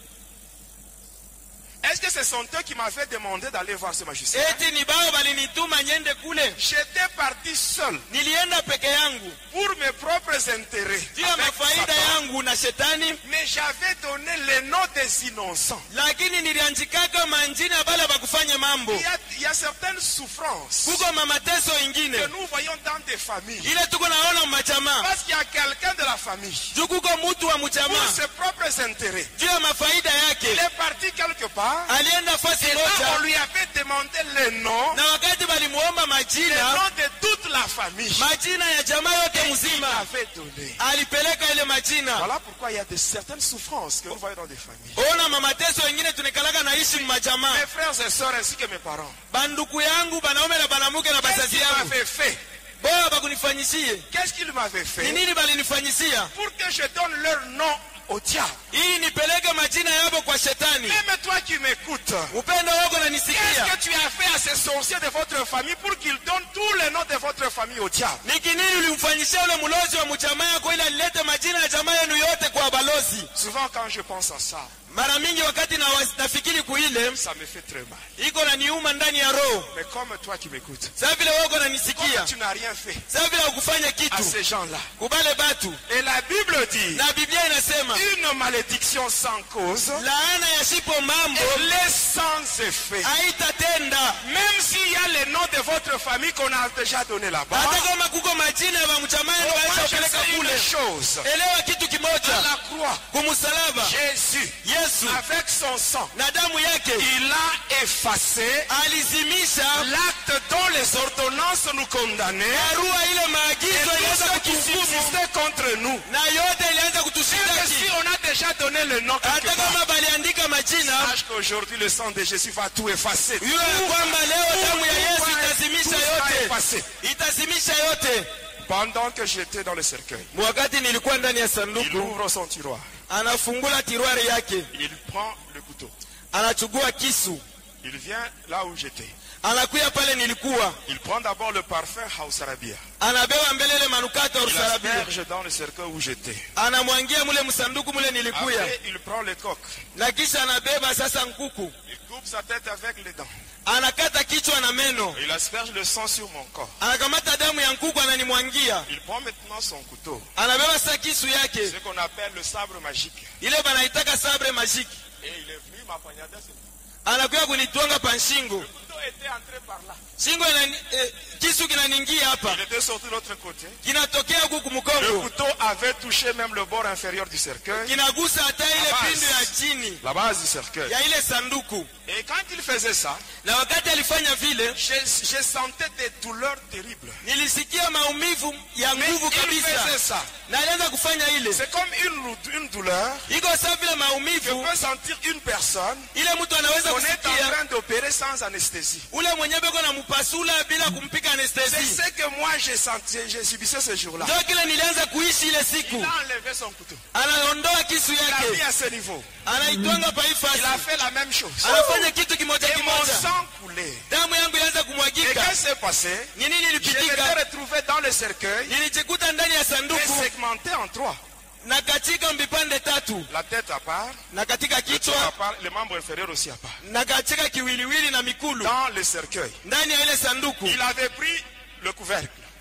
Est-ce que ce sont eux qui m'avaient demandé d'aller voir ce magicien? Eti ni bao balinituma nyende kule. J'étais parti seul Nilienda peke yangu. pour mes propres intérêts. Juu ya avec mafaida Satan. yangu na shetani. Mais j'avais donné le nom des innocents. Lakini nilianjikaka manjina bala bakufanya mambo. Il y a, il y a certaines souffrances Kuko mamateso ingine. que nous voyons dans des familles. Ile tuko naona machama. Parce qu'il y a quelqu'un de la famille, Juu kuko mutu wa mchama. pour ses propres intérêts, Juu ya mafaida il yake. est parti quelque part. Alienda fasi Et là, on moja. lui avait demandé le nom, Na wakati balimuomba le majina. nom de toute la famille. Majina ya jamaa yote Il mzima. avait donné. Alipeleka ile majina. Voilà pourquoi il y a de certaines souffrances que nous voyons dans des familles. Ona mamateso wengine tunekalaka naishi mmajamaa. Mes frères et sœurs ainsi que mes parents, Banduku yangu banaume na banamuke na qu'est-ce bazazi qu'ils yangu. m'avaient fait? Bora bakunifanyishie. Qu'est-ce qu'ils m'avaient Ni fait nini balinifanyisia? pour que je donne leur nom au diable? Hii nipeleke majina yabo kwa shetani. Même toi qui m'écoutes, Upendo wako qu'est-ce nanisikia. que tu as fait à ces sorciers de votre famille pour qu'ils donnent tous les noms de votre famille au diable? Niki nini ulimfanyishia ule mulozi wa mchama yako ili alilete majina ya jamaa yenu yote kwa balozi? Souvent quand je pense à ça, Mara mingi wakati na nafikiri kuile ça me fait très mal. iko na niuma ndani ya roho. Mais comme toi qui m'écoutes, Sasa vile wako comme nanisikia. tu n'as rien fait Sasa vile ukufanya à kitu ces gens-là, kubale batu. et la Bible dit, Na Biblia inasema une malédiction sans cause laana ya shipo mambo elle est sans effet. haitatenda. Même s'il y a les noms de votre famille qu'on a déjà donné là-bas, Hata kama kuko majina ya mchama yenu moi waisha je kupeleka sais kule. une chose. Elewa kitu À kimoja. la croix, Kumsalaba Jésus, Yesu avec son sang, na damu yake il a effacé alizimisha l'acte dont les ordonnances nous condamnaient barua ile et maagizo tout ilianza ce qui kutuhukumu subsistait contre nous. na yote ilianza Même si kutushitaki. on a déjà donné le nom quelque Hata part, kama baliandika majina, sache qu'aujourd'hui le sang de Jésus va tout effacer. yule ya kwamba leo damu ya Yesu Tout itazimisha sera yote, effacé. itazimisha yote. Pendant que j'étais dans le cercueil, Wakati nilikuwa ndani ya il sanduku, ouvre son tiroir. anafungula tiruari yake, Il prend le couteau. anachukua kisu, Il vient là où j'étais. anakuya pale nilikuwa, Il prend d'abord le parfum House Arabia. anabeba mbele ile manukato ya Il usarabia, asperge dans le cercueil où j'étais. anamwangia mule msanduku mule nilikuya, Après, il prend le coq. na kisha anabeba sasa nkuku, Il coupe sa tête avec les dents. anakata kichwa na meno, Il asperge le sang sur mon corps. anakamata damu ya nkuku ananimwangia, Il prend maintenant son couteau. anabeba sa kisu yake, Ce qu'on appelle le sabre magique. ile banaitaka sabre majiki, Et il est venu m'apoignarder. anakuya kunitwanga pa shingo, Le couteau était entré par là. shingo inani, eh, kisu kinaningia hapa, Il était sorti de l'autre côté. kinatokea huku Le kumkongo, couteau avait touché même le bord inférieur du cercueil. kinagusa hata ile La base. pindu ya chini La base du cercueil. ya ile sanduku. Et quand il faisait ça, Na wakati alifanya vile, je, je sentais des douleurs terribles. nilisikia maumivu ya Mais nguvu il faisait kabisa, ça. na alianza kufanya ile, C'est comme une, une douleur. iko sawa vile Je maumivu peux sentir une personne ile mtu anaweza qu'on est en kusikia train d'opérer sans anesthésie. ule mwenye beko na mpasula bila kumpika C'est anestesi. ce que moi j'ai senti, j'ai subissé ce jour-là. Ndio kile nilianza kuishi ile siku. Il a enlevé son couteau. Anaondoa kisu Il a mis yake, à ce niveau. anaitwanga pa hii Il a fasi, fait la même chose. anafanya kitu kimoja Et mon kimoja, sang coulait. damu yangu ilianza Et kumwagika. qu'est-ce qui s'est passé? Ni nini Je m'étais ilipitika? retrouvé dans le cercueil, Nilijikuta ndani ya mais sanduku segmenté en trois. na katika vipande tatu, La tête à part, na katika le tronc à kichwa, part, les membres inférieurs aussi à part. na katika kiwiliwili na mikulu Dans le cercueil. ndani ya ile sanduku. Il avait pris le couvercle.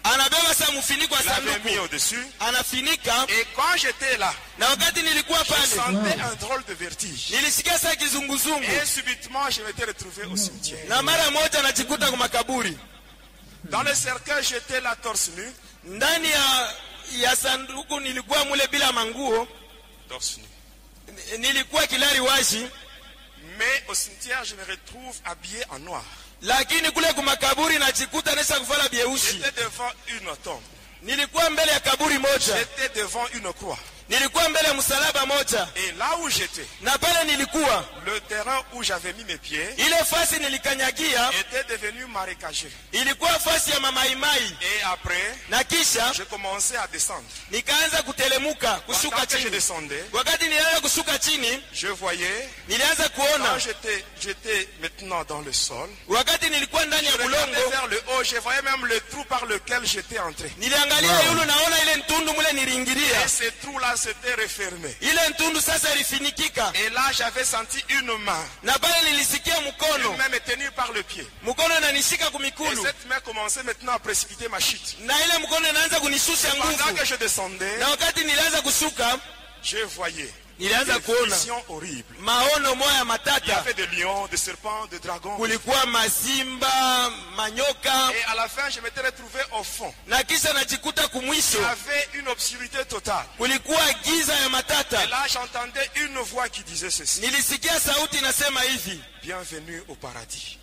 anabeba sa mfuniko wa Il l'avait mis sanduku, au-dessus. anafinika. Et quand j'étais là, Na wakati nilikuwa je pale, sentais un drôle de vertige. nilisikia saa kizunguzungu, Et subitement, je m'étais retrouvé au cimetière. na mara moja najikuta kwa makaburi. Dans le cercueil, j'étais là torse nu. Ndani ya ya sanduku nilikuwa mule bila manguo, Torse nu. nilikuwa kilari washi, Mais au cimetière, je me retrouve habillé en noir. lakini kule kwa makaburi najikuta nesha kuvala bieushi. J'étais devant une tombe. Nilikuwa mbele ya kaburi moja, J'étais devant une croix. nilikuwa mbele ya msalaba moja, Et là où j'étais, na pale nilikuwa le terrain où j'avais mis mes pieds ile fasi nilikanyagia était devenu marécageux. ilikuwa fasi ya mamaimai, Et après, na kisha je commençais à descendre. nikaanza kutelemuka kushuka Pendant que je chini. descendais, Wakati nilianza kushuka chini, je voyais, nilianza quand kuona, j'étais, j'étais maintenant dans le sol, wakati nilikuwa ndani je ya regardais bulongo, vers le haut, je voyais même le trou par lequel j'étais entré. niliangalia yulu, naona ile ntundu mule niringiria, Et ce trou-là s'était refermé. ile ntundu sasa ilifinikika, Et là, j'avais senti une main. na pale nilisikia Une mkono, main me tenue par le pied. mkono inanishika Et kumikulu, cette main commençait maintenant à précipiter ma chute. na ile mkono inaanza kunishusha Pendant nguvu, que je descendais, na wakati nilianza kushuka, je voyais nilianza des kuona visions horribles. maono moya Il y matata, avait des lions, des serpents, des dragons. kulikuwa masimba, manyoka, Et à la fin, je m'étais retrouvé au fond. na kisha najikuta kumwisho Il y avait une obscurité totale. kulikuwa giza ya matata. Et là, j'entendais une voix qui disait ceci. Nilisikia sauti inasema hivi, Bienvenue au paradis.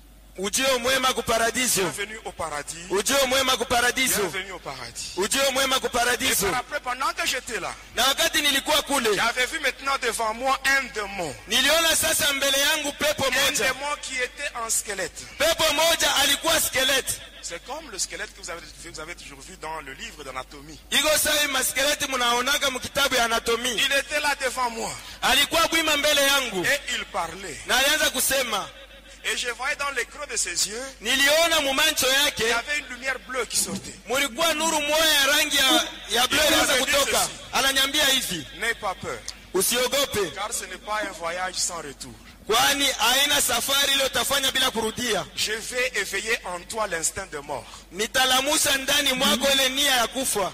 ujio mwema kuparadiso, Bienvenue au paradis. ujio mwema kuparadiso, Bienvenue au paradis. ujio mwema Et kuparadiso. par après, pendant que j'étais là, Na wakati nilikuwa kule, j'avais vu maintenant devant moi un démon. niliona sasa mbele yangu pepo Un moja, démon qui était en squelette. pepo moja alikuwa skeleti. C'est comme le squelette que vous avez, vous avez toujours vu dans le livre d'anatomie. Iko sawa maskeleti munaonaga mkitabu ya anatomia. Il était là devant moi. Alikuwa bwima mbele yangu, Et il parlait. na alianza kusema. Et je voyais dans les creux de ses yeux, Niliona mumancho il y yake avait une lumière bleue qui sortait. mulikuwa nuru moja ya rangi ya, ya blue ilianza kutoka. Ananiambia hivi, N'aie pas peur, usiogope, car ce n'est pas un voyage sans retour. kwani haina safari ile utafanya bila kurudia. Je vais éveiller en toi l'instinct de mort. Nitalamusha ndani mwako ile nia ya kufa.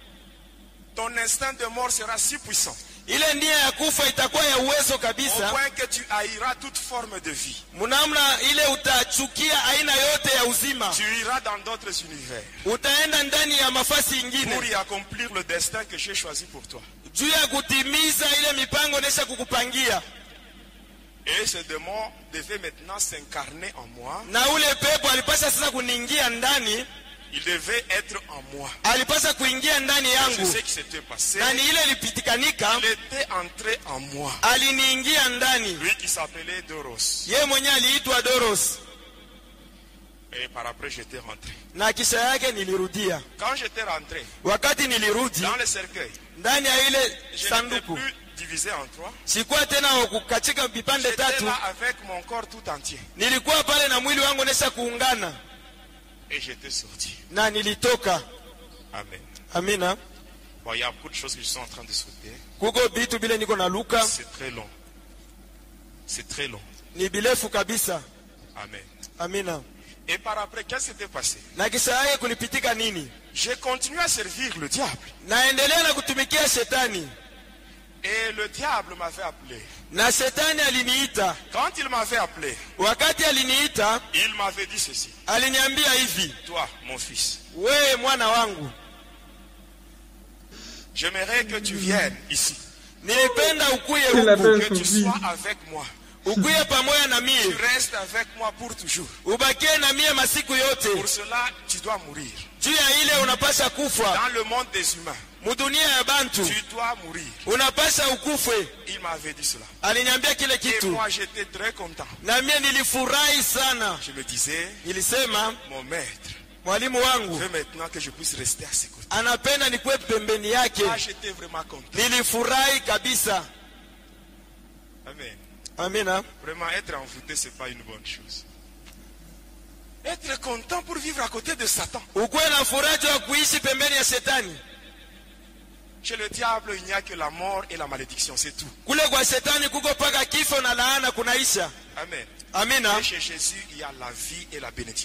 Ton instinct de mort sera si puissant, Ile nia ya kufa itakuwa ya uwezo au kabisa, point que tu haïras toute forme de vie. munamna ile utachukia aina yote ya uzima. Tu iras dans d'autres univers Utaenda ndani ya mafasi pour ingine y accomplir le destin que j'ai choisi pour toi. juu ya kutimiza ile mipango nesha kukupangia. Et ce démon devait maintenant s'incarner en moi. Na ule pepo alipasha sasa kuniingia ndani, Il devait être en moi. alipasha kuingia ndani Je yangu, sais que c'était passé. na ni ile ilipitikanika, Il était entré en moi. aliniingia ndani. Lui qui s'appelait Doros. Ye mwenye aliitwa Doros, Et par après, j'étais rentré. na kisha yake nilirudia. Quand j'étais rentré Wakati nilirudi dans le cercueil, ndani ya ile je n'étais sanduku, plus divisé en trois. sikuwa tena kukachika vipande J'étais tatu, là avec mon corps tout entier. nilikuwa pale na mwili wangu nesha kuungana, Et j'étais sorti. na nilitoka. Amen. Amina. Bon, il y a beaucoup de choses que je suis en train de sauter. Kuko bitu bile niko na luka, C'est très long. C'est très long. ni bilefu kabisa. Amen. Amina. Et par après, qu'est-ce qui s'était passé? Na kisha yake kulipitika nini? J'ai continué à servir le diable. Naendelea na kutumikia shetani, Et le diable m'avait appelé. na shetani aliniita. Quand il m'avait appelé, Wakati aliniita, il m'avait dit ceci. aliniambia hivi, Toi, mon fils, wewe mwana wangu, j'aimerais que tu viennes ici. nilipenda ukuye Il huku, appelle Que son tu fils. sois avec moi. ukuye pamoja na Tu mie, restes avec moi pour toujours. ubakie na mie masiku yote. Pour cela, tu dois mourir. Juu ya ile unapasha kufa, Dans le monde des humains, mudunia ya bantu tu dois mourir. unapasha ukufwe. Il m'avait dit cela. Aliniambia kile Et kitu, moi, j'étais très content. na mie nilifurahi sana. Je me disais, Nilisema mon maître mwalimu wangu veut maintenant que je puisse rester à ses côtés. anapenda nikuwe pembeni yake. Là, j'étais vraiment content. Nilifurahi kabisa. Amen. Amina. Vraiment, être envoûté, ce n'est pas une bonne chose. Être content pour vivre à côté de Satan. Ukuwe na furaha juu ya kuishi pembeni ya shetani. Chez le diable, il n'y a que la mort et la malédiction, c'est tout. Kule kwa shetani kuko paka kifo na laana kunaisha. Amen. Amina. Et chez Jésus, il y a la vie et la bénédiction.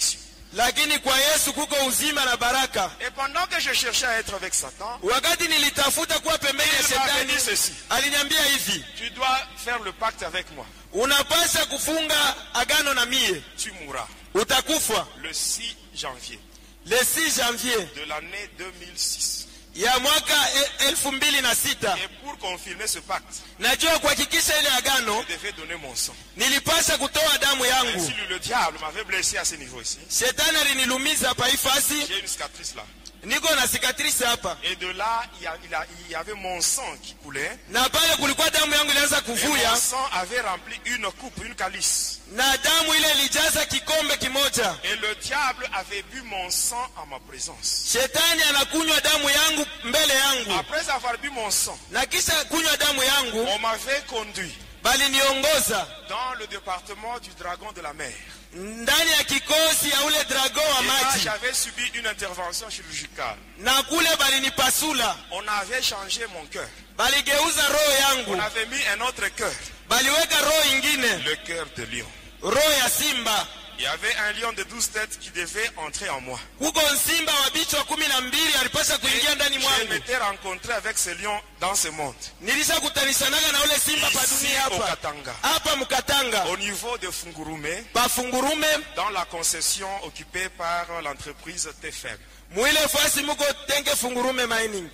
lakini kwa Yesu kuko uzima na baraka. Et pendant que je cherchais à être avec Satan, Wakati nilitafuta kuwa pembeni ya il m'avait shetani, dit ceci: aliniambia hivi, tu dois faire le pacte avec moi. unapasha kufunga agano na mie, Tu mourras utakufa le six janvier le six janvier de l'année deux mille six. ya mwaka e- elfu mbili na sita. Et pour confirmer ce pacte, Najua kuhakikisha ile agano je devais donner mon sang. nilipasha kutoa damu yangu. Ainsi, le diable m'avait blessé à ce niveau ici. Shetani alinilumiza hapa hii fasi, J'ai une cicatrice là. niko na cicatrice hapa, Et de là, il y, a- il a- il y avait mon sang qui coulait. na pale kulikuwa damu yangu ilianza Et mon kuvuja, sang avait rempli une coupe, une calice. na damu ile ilijaza kikombe kimoja. Et le diable avait bu mon sang en ma présence. Shetani anakunywa damu yangu mbele yangu, Après avoir bu mon sang, na kisha kunywa damu yangu on m'avait conduit bali niongoza dans le département du dragon de la mer. ndani ya kikosi ya ule dragon wa Et là, maji, j'avais subi une intervention chirurgicale. na kule balinipasula, On avait changé mon cœur. baligeuza roho yangu, On avait mis un autre cœur, baliweka roho ingine, le cœur de lion. roho ya simba. Il y avait un lion de douze têtes qui devait entrer en moi. Kuko simba wa bichwa kumi na mbili alipasha kuingia ndani Je mwangu. m'étais rencontré avec ce lion dans ce monde. Nilishakutanishanaga na ule simba pa Ici dunia au hapa Katanga, hapa Mkatanga au niveau de Fungurume, pafungurume, dans la concession occupée par l'entreprise T F M. mwile fasi muko Tenke Fungurume Mining.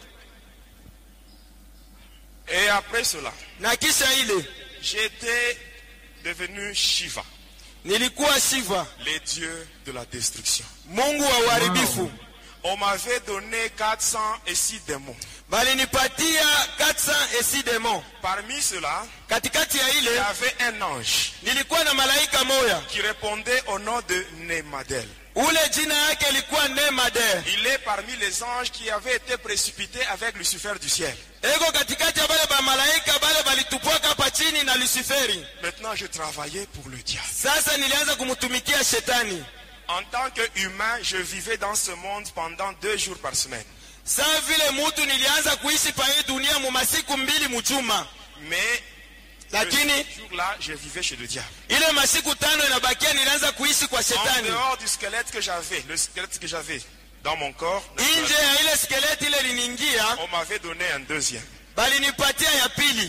Et après cela, Na kisha ile j'étais devenu Shiva, nilikuwa Shiva, les dieux de la destruction. Mungu wa uharibifu. On m'avait donné quatre cents et six démons. Balinipatia quatre cents et six démons. Parmi ceux-là, Katikati ya il y ile avait un ange nilikuwa na malaika moya, qui répondait au nom de Nemadel. ule jina yake ilikuwa Nemader. Il est parmi les anges qui avaient été précipités avec Lucifer du ciel. Eko katikati ya bale ba malaika bale balitupwaka hapa chini na Luciferi. Maintenant, je travaillais pour le diable. Sasa nilianza kumtumikia shetani. En tant qu'humain, je vivais dans ce monde pendant deux jours par semaine. Saa vile mutu nilianza kuishi pa hii dunia mu masiku mbili mchuma, Mais lakini ce jour-là, je vivais chez le diable. ile masiku tano inabakia nilianza kuishi kwa En shetani. dehors du squelette que j'avais, le squelette que j'avais dans mon corps, Nje ya ile skeleti ile liniingia, on m'avait donné un deuxième. balinipatia ya pili,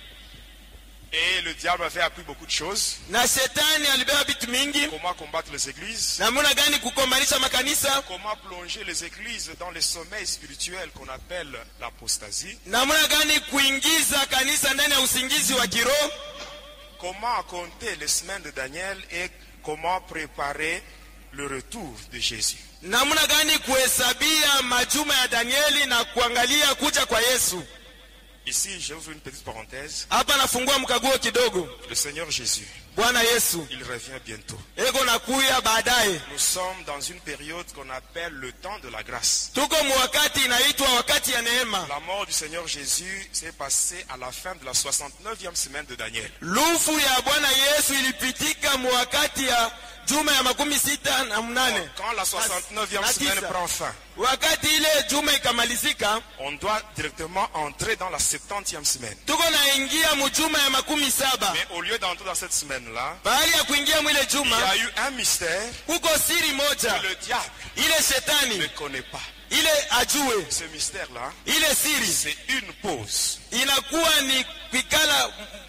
Et le diable avait appris beaucoup de choses. na shetani alibeba vitu mingi, Comment combattre les églises, namuna gani kukomalisha makanisa, comment plonger les églises dans les sommeils spirituels qu'on appelle l'apostasie, namuna gani kuingiza kanisa ndani ya usingizi wa kiroho, comment compter les semaines de Daniel et comment préparer le retour de Jésus. namuna gani kuhesabia majuma ya Danieli na kuangalia kuja kwa Yesu. Ici, j'ouvre une petite parenthèse. Hapa nafungua mkaguo kidogo. Le Seigneur Jésus, Bwana Yesu il revient bientôt. eko nakuya baadaye. Nous sommes dans une période qu'on appelle le temps de la grâce. Tuko muwakati inaitwa wakati ya neema. La mort du Seigneur Jésus s'est passée à la fin de la soixante-neuvième semaine de Daniel. Lufu ya Bwana Yesu ilipitika muwakati ya juma ya makumi sita na mnane. Quand la soixante-neuvième semaine prend fin, Wakati ile juma ikamalizika, on doit directement entrer dans la septantième semaine. tuko naingia mujuma ya makumi saba. Mais au lieu d'entrer dans cette semaine-là, Bahali ya kuingia mwile il y juma, a eu un mystère kuko siri moja que le diable ile ne shetani connaît pas. ile ajue. Ce mystère-là, Ile siri c'est une pause. inakuwa ni kuikala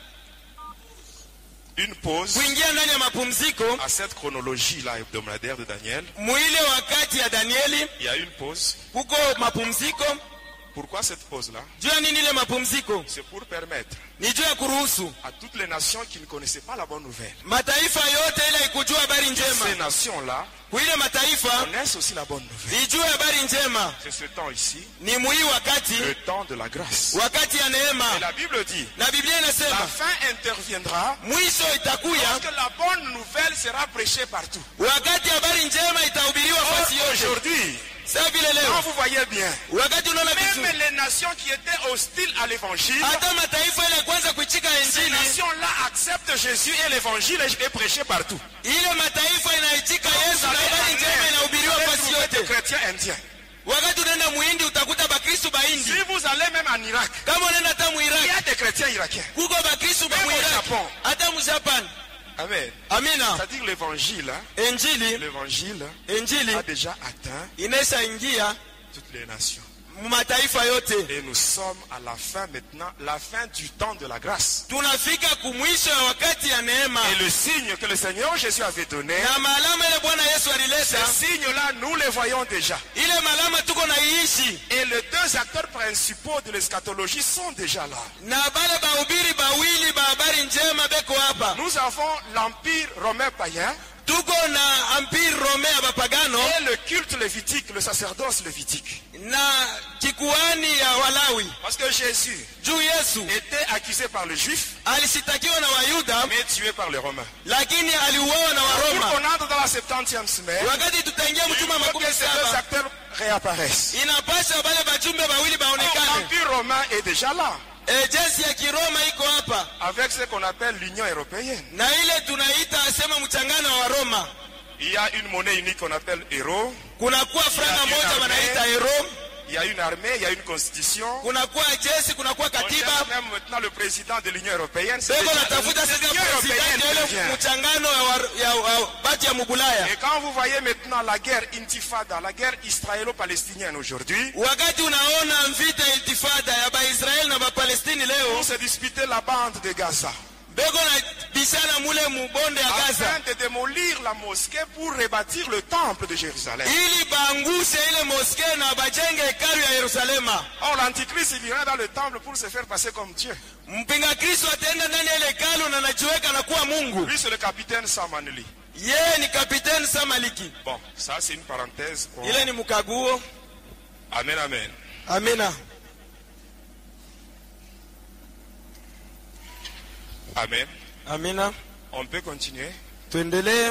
Une pause kuingia ndani ya mapumziko. à cette chronologie-là hebdomadaire de Daniel. Mwile wakati ya Danieli Il y a une pause. kuko mapumziko. Pourquoi cette pause-là? Juu ya nini ile mapumziko? C'est pour permettre Ni juu ya kuruhusu à toutes les nations qui ne connaissaient pas la bonne nouvelle, mataifa yote ile ikujua habari ces njema. nations-là Kuile mataifa connaissent aussi la bonne nouvelle. ijue habari njema. C'est ce temps ici, Ni muhii wakati, le temps de la grâce. wakati ya Et neema. la Bible dit, Na Biblia la inasema fin interviendra mwisho itakuya lorsque la bonne nouvelle sera prêchée partout. wakati habari njema itahubiriwa Or, fasi yote. aujourd'hui, Sasa vile quand leo vous voyez bien, wakati unaona même vizuri, les nations qui étaient hostiles à l'évangile, hata mataifa ile kwanza kuichika ces injili, nations-là acceptent Jésus et l'évangile est prêché partout. ile mataifa inaichika Yesu Vous na allez habari njema aller- inahubiriwa vous allez fasi trouver des yote. chrétiens indiens. Wakati unaenda muhindi utakuta bakristu bahindi. Si vous allez même en Irak, Kama unaenda hata il y muiraki a des chrétiens irakiens. kuko bakristu ba Même au muiraki, Japon. hata mu Japan. Amen. Amina. C'est-à-dire l'évangile, hein, Injili, l'évangile Injili a déjà atteint inesha ingia toutes les nations. mataifa yote. Et nous sommes à la fin maintenant, la fin du temps de la grâce. Tunafika kumwisho ya wakati ya neema. Et le signe que le Seigneur Jésus avait donné, Na malama ile Bwana Yesu alileta, ces signes-là, nous les voyons déjà. ile malama tuko na iishi. Et les deux acteurs principaux de l'eschatologie sont déjà là. Na bale bahubiri bawili ba habari njema beko hapa. Nous avons l'empire romain païen Tuko na empire rome ya bapagano et le culte lévitique, le sacerdoce lévitique. na kikuani ya Walawi. Parce que Jésus Juu Yesu était accusé par les Juifs, alishitakiwa na Wayuda mais tué par les Romains. lakini aliuawa na Pour Waroma. qu'on entre dans la septantième semaine, Wakati tutaingia il mchuma faut makumi que ces deux saba acteurs réapparaissent. inapasha bale bajumbe bawili Or, baonekane. l'empire romain est déjà là, E, jeshi ya Kiroma iko hapa avec ce qu'on appelle l'Union européenne. na ile tunaita asema mchangano wa Roma. Il y a une monnaie unique qu'on appelle euro. Kunakuwa franga moja wanaita euro, Il y a une armée, il y a une constitution. kunakuwa jeshi, kunakuwa On katiba. cherche même maintenant le président de l'Union européenne. C'est Beko déjà- natafuta c'est sasa l'Union européenne presidenti qui ile vient. mchangano ya wa- ya wa- bati ya Mugulaya. Et quand vous voyez maintenant la guerre intifada, la guerre israélo-palestinienne aujourd'hui, Wakati unaona vita iltifada ya Baisraeli na Bapalestini leo, on se disputait la bande de Gaza. beko na bishana mule mubonde ya Gaza Afin de démolir la mosquée pour rebâtir le temple de Jérusalem. ili baangushe ile moske na bajenge hekalu ya Yerusalema. Or, l'antichrist il ira dans le temple pour se faire passer comme Dieu. Mpinga Kristo ataenda ndani ya ile hekalu na anajiweka na kuwa Mungu. Lui, c'est le capitaine Samaneli. Yeye ni kapiteni Samaliki. Bon, ça c'est une parenthèse. pour- Ile ni mkaguo. Amen, amen. Amina. Amen. Amina. On peut continuer. Tuendelee.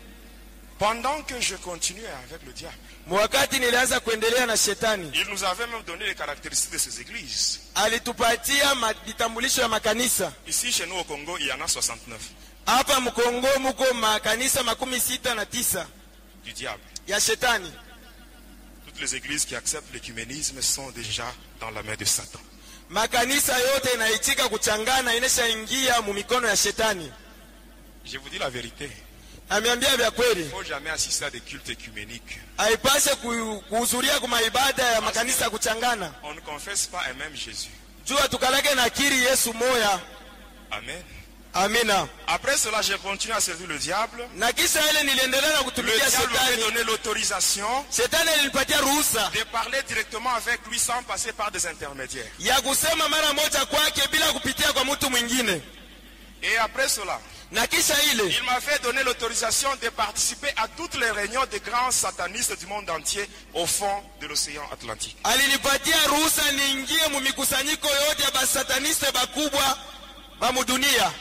Pendant que je continuais avec le diable, Wakati nilianza kuendelea na shetani, il nous avait même donné les caractéristiques de ces églises. alitupatia ma- vitambulisho ya makanisa. Ici, chez nous au Congo, il y en a soixante-neuf Hapa Mkongo muko makanisa makumi sita na tisa du diable. ya shetani. Toutes les églises qui acceptent l'écuménisme sont déjà dans la main de Satan. Makanisa yote inaitika kuchangana, inashaingia mu mikono ya shetani. Je vous dis la vérité. Ameambia vya Il kweli. ne faut jamais assister à des cultes écuméniques. Haipashe ku- kuhudhuria kwa ibada ya makanisa kuchangana. On ne confesse pas un même Jésus. Jua tukalake na kiri Yesu moya. Amen. Amina. Après cela, j'ai continué à servir le diable. Na kisha ile niliendelea na Le kutumikia diable m'avait shetani. donné l'autorisation Shetani alinipatia ruhusa de parler directement avec lui sans passer par des intermédiaires. ya kusema mara moja kwake bila kupitia kwa mtu mwingine. Et après cela, Na kisha ile il m'avait donné l'autorisation de participer à toutes les réunions des grands satanistes du monde entier au fond de l'océan Atlantique. alinipatia ruhusa niingie mu mikusanyiko yote ya basataniste bakubwa ba mudunia.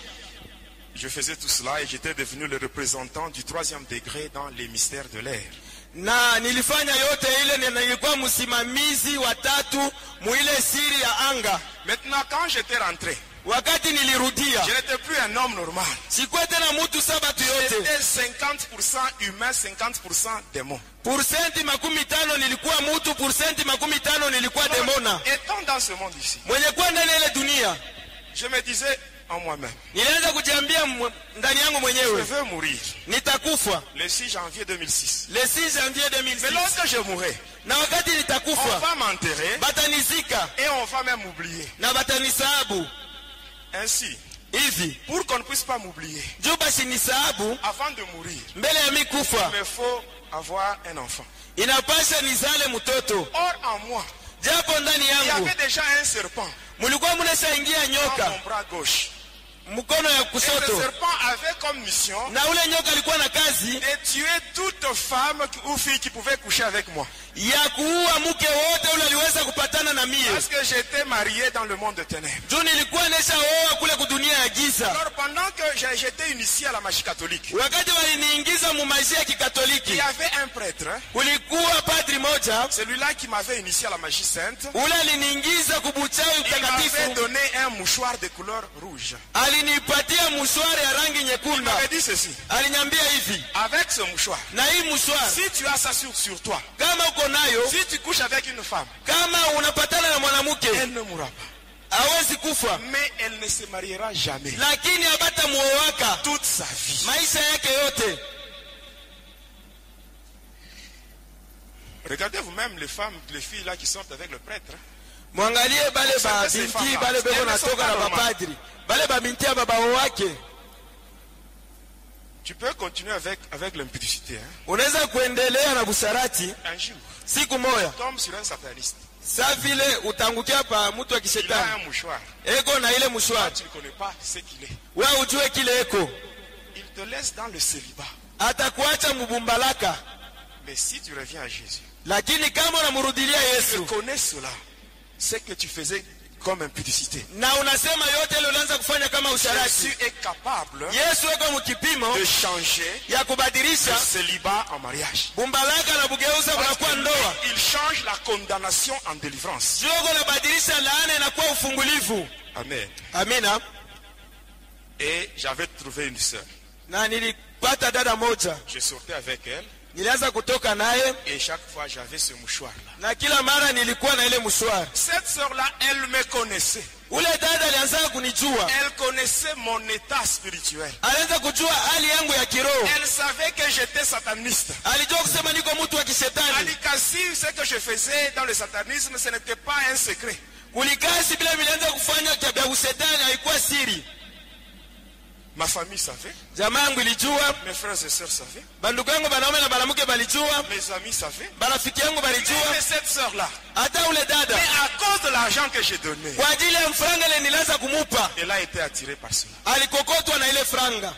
Je faisais tout cela et j'étais devenu le représentant du troisième degré dans les mystères de l'air. Na nilifanya yote ile, na nilikuwa msimamizi wa tatu mu ile siri ya anga. Maintenant, quand j'étais rentré, Wakati nilirudia, je n'étais plus un homme normal. sikuwa tena mtu saba tu yote. J'étais cinquante pour cent humain, cinquante pour cent démon. Pursenti makumi tano nilikuwa mtu, pursenti makumi tano nilikuwa demona. Étant dans ce monde ici, Mwenye kuwa ndani ya ile dunia, je me disais en moi-même, nilianza kujiambia mwe- ndani yangu je mwenyewe, veux mourir. nitakufa Le six janvier deux mille six. le six janvier Mais deux mille six. lorsque je mourrai, Na wakati on nitakufa va m'enterrer batanizika et on va même m'oublier. na batanisahabu Ainsi, hivi. pour qu'on ne puisse pas m'oublier, Juu basi nisahabu avant de mourir, mbele ya mi kufa, il me faut avoir un enfant. inapasha nizale mtoto. Or, en moi, Japo ndani il y yangu avait déjà un serpent mulikuwa muneshaingia dans nyoka mon bras gauche. mkono ya Et le kushoto, serpent avait comme mission na ule nyoka alikuwa na kazi de tuer toute femme ou fille qui pouvait coucher avec moi. ya kuua mke wote ule aliweza kupatana na mie. Parce que j'étais marié dans le monde de ténèbres. Juu nilikuwa neshaoa kule kudunia ya giza. Alors pendant que j'ai- j'étais initié à la magie catholique, Wakati waliniingiza mu maisha ya il kikatoliki, y avait un prêtre, hein, kulikuwa padri moja celui-là qui m'avait initié à la magie sainte. ule aliniingiza kubuchawi Il m'avait utakatifu, donné un mouchoir de couleur rouge. alinipatia mshwari ya rangi Il nyekunda. m'avait dit ceci, Aliniambia hivi, avec ce mouchoir, na hii mshwari si tu as ça sur, sur toi, kama uko nayo, si tu couches avec une femme, kama unapatana na mwanamke elle ne mourra pas. hawezi kufa, Mais elle ne se mariera jamais. lakini abata muowaka Toute sa vie. maisha yake yote. Regardez vous-même les femmes, les filles là qui sortent avec le prêtre. hein. Mwangalie bale ba binti bale beko natoka na bapadri. Bale ba binti ya baba wake. Tu peux continuer avec, avec l'impudicité. Hein. Unaweza kuendelea na busarati Un jour, siku moja. tu tombes sur un sataniste. Sa vile utangukia pa mtu wa Il a kishetani. un mouchoir. Eko na ile Toi, mshwari. tu ne connais pas ce qu'il est. Wewe ujue kile eko. Il te laisse dans le célibat. Atakuacha mubumbalaka. Mais si tu reviens à Jésus, Lakini kama unamrudilia tu Yesu connais cela. C'est que tu faisais comme impudicité. na unasema yote ile ulianza kufanya kama Jésus usharati. est capable Yesu eko mkipimo de changer ya le kubadilisha célibat en mariage. bumbalaka na bugeuza bunakuwa ndoa. Il change la condamnation en délivrance. Jogo na badilisha laana inakuwa ufungulivu. Amen. Amina. Et j'avais trouvé une sœur. Na nilipata dada moja. Je sortais avec elle Nilianza kutoka naye et chaque fois j'avais ce mouchoir-là. na kila mara nilikuwa na ile mshwari. Cette sœur-là, elle me connaissait. Ule dada alianza kunijua. Elle connaissait mon état spirituel. Alianza kujua hali yangu ya kiroho. Elle savait que j'étais sataniste. Alijua kusema niko mtu wa kishetani. Alikasi, ce que je faisais dans le satanisme, ce n'était pas un secret. Kulikasi bila nilianza kufanya tabia ushetani haikuwa siri. Ma famille savait, Jamaa yangu ilijua, mes frères et sœurs savaient, bandugu yangu banaume na banamuke balijua, mes amis savaient. barafiki yangu balijua, Mais cette sœur-là, hata ule dada mais à cause de l'argent que j'ai donné, kwa ajili ya mfranga ile nilianza kumupa, elle a été attirée par cela. alikokotwa na ile franga.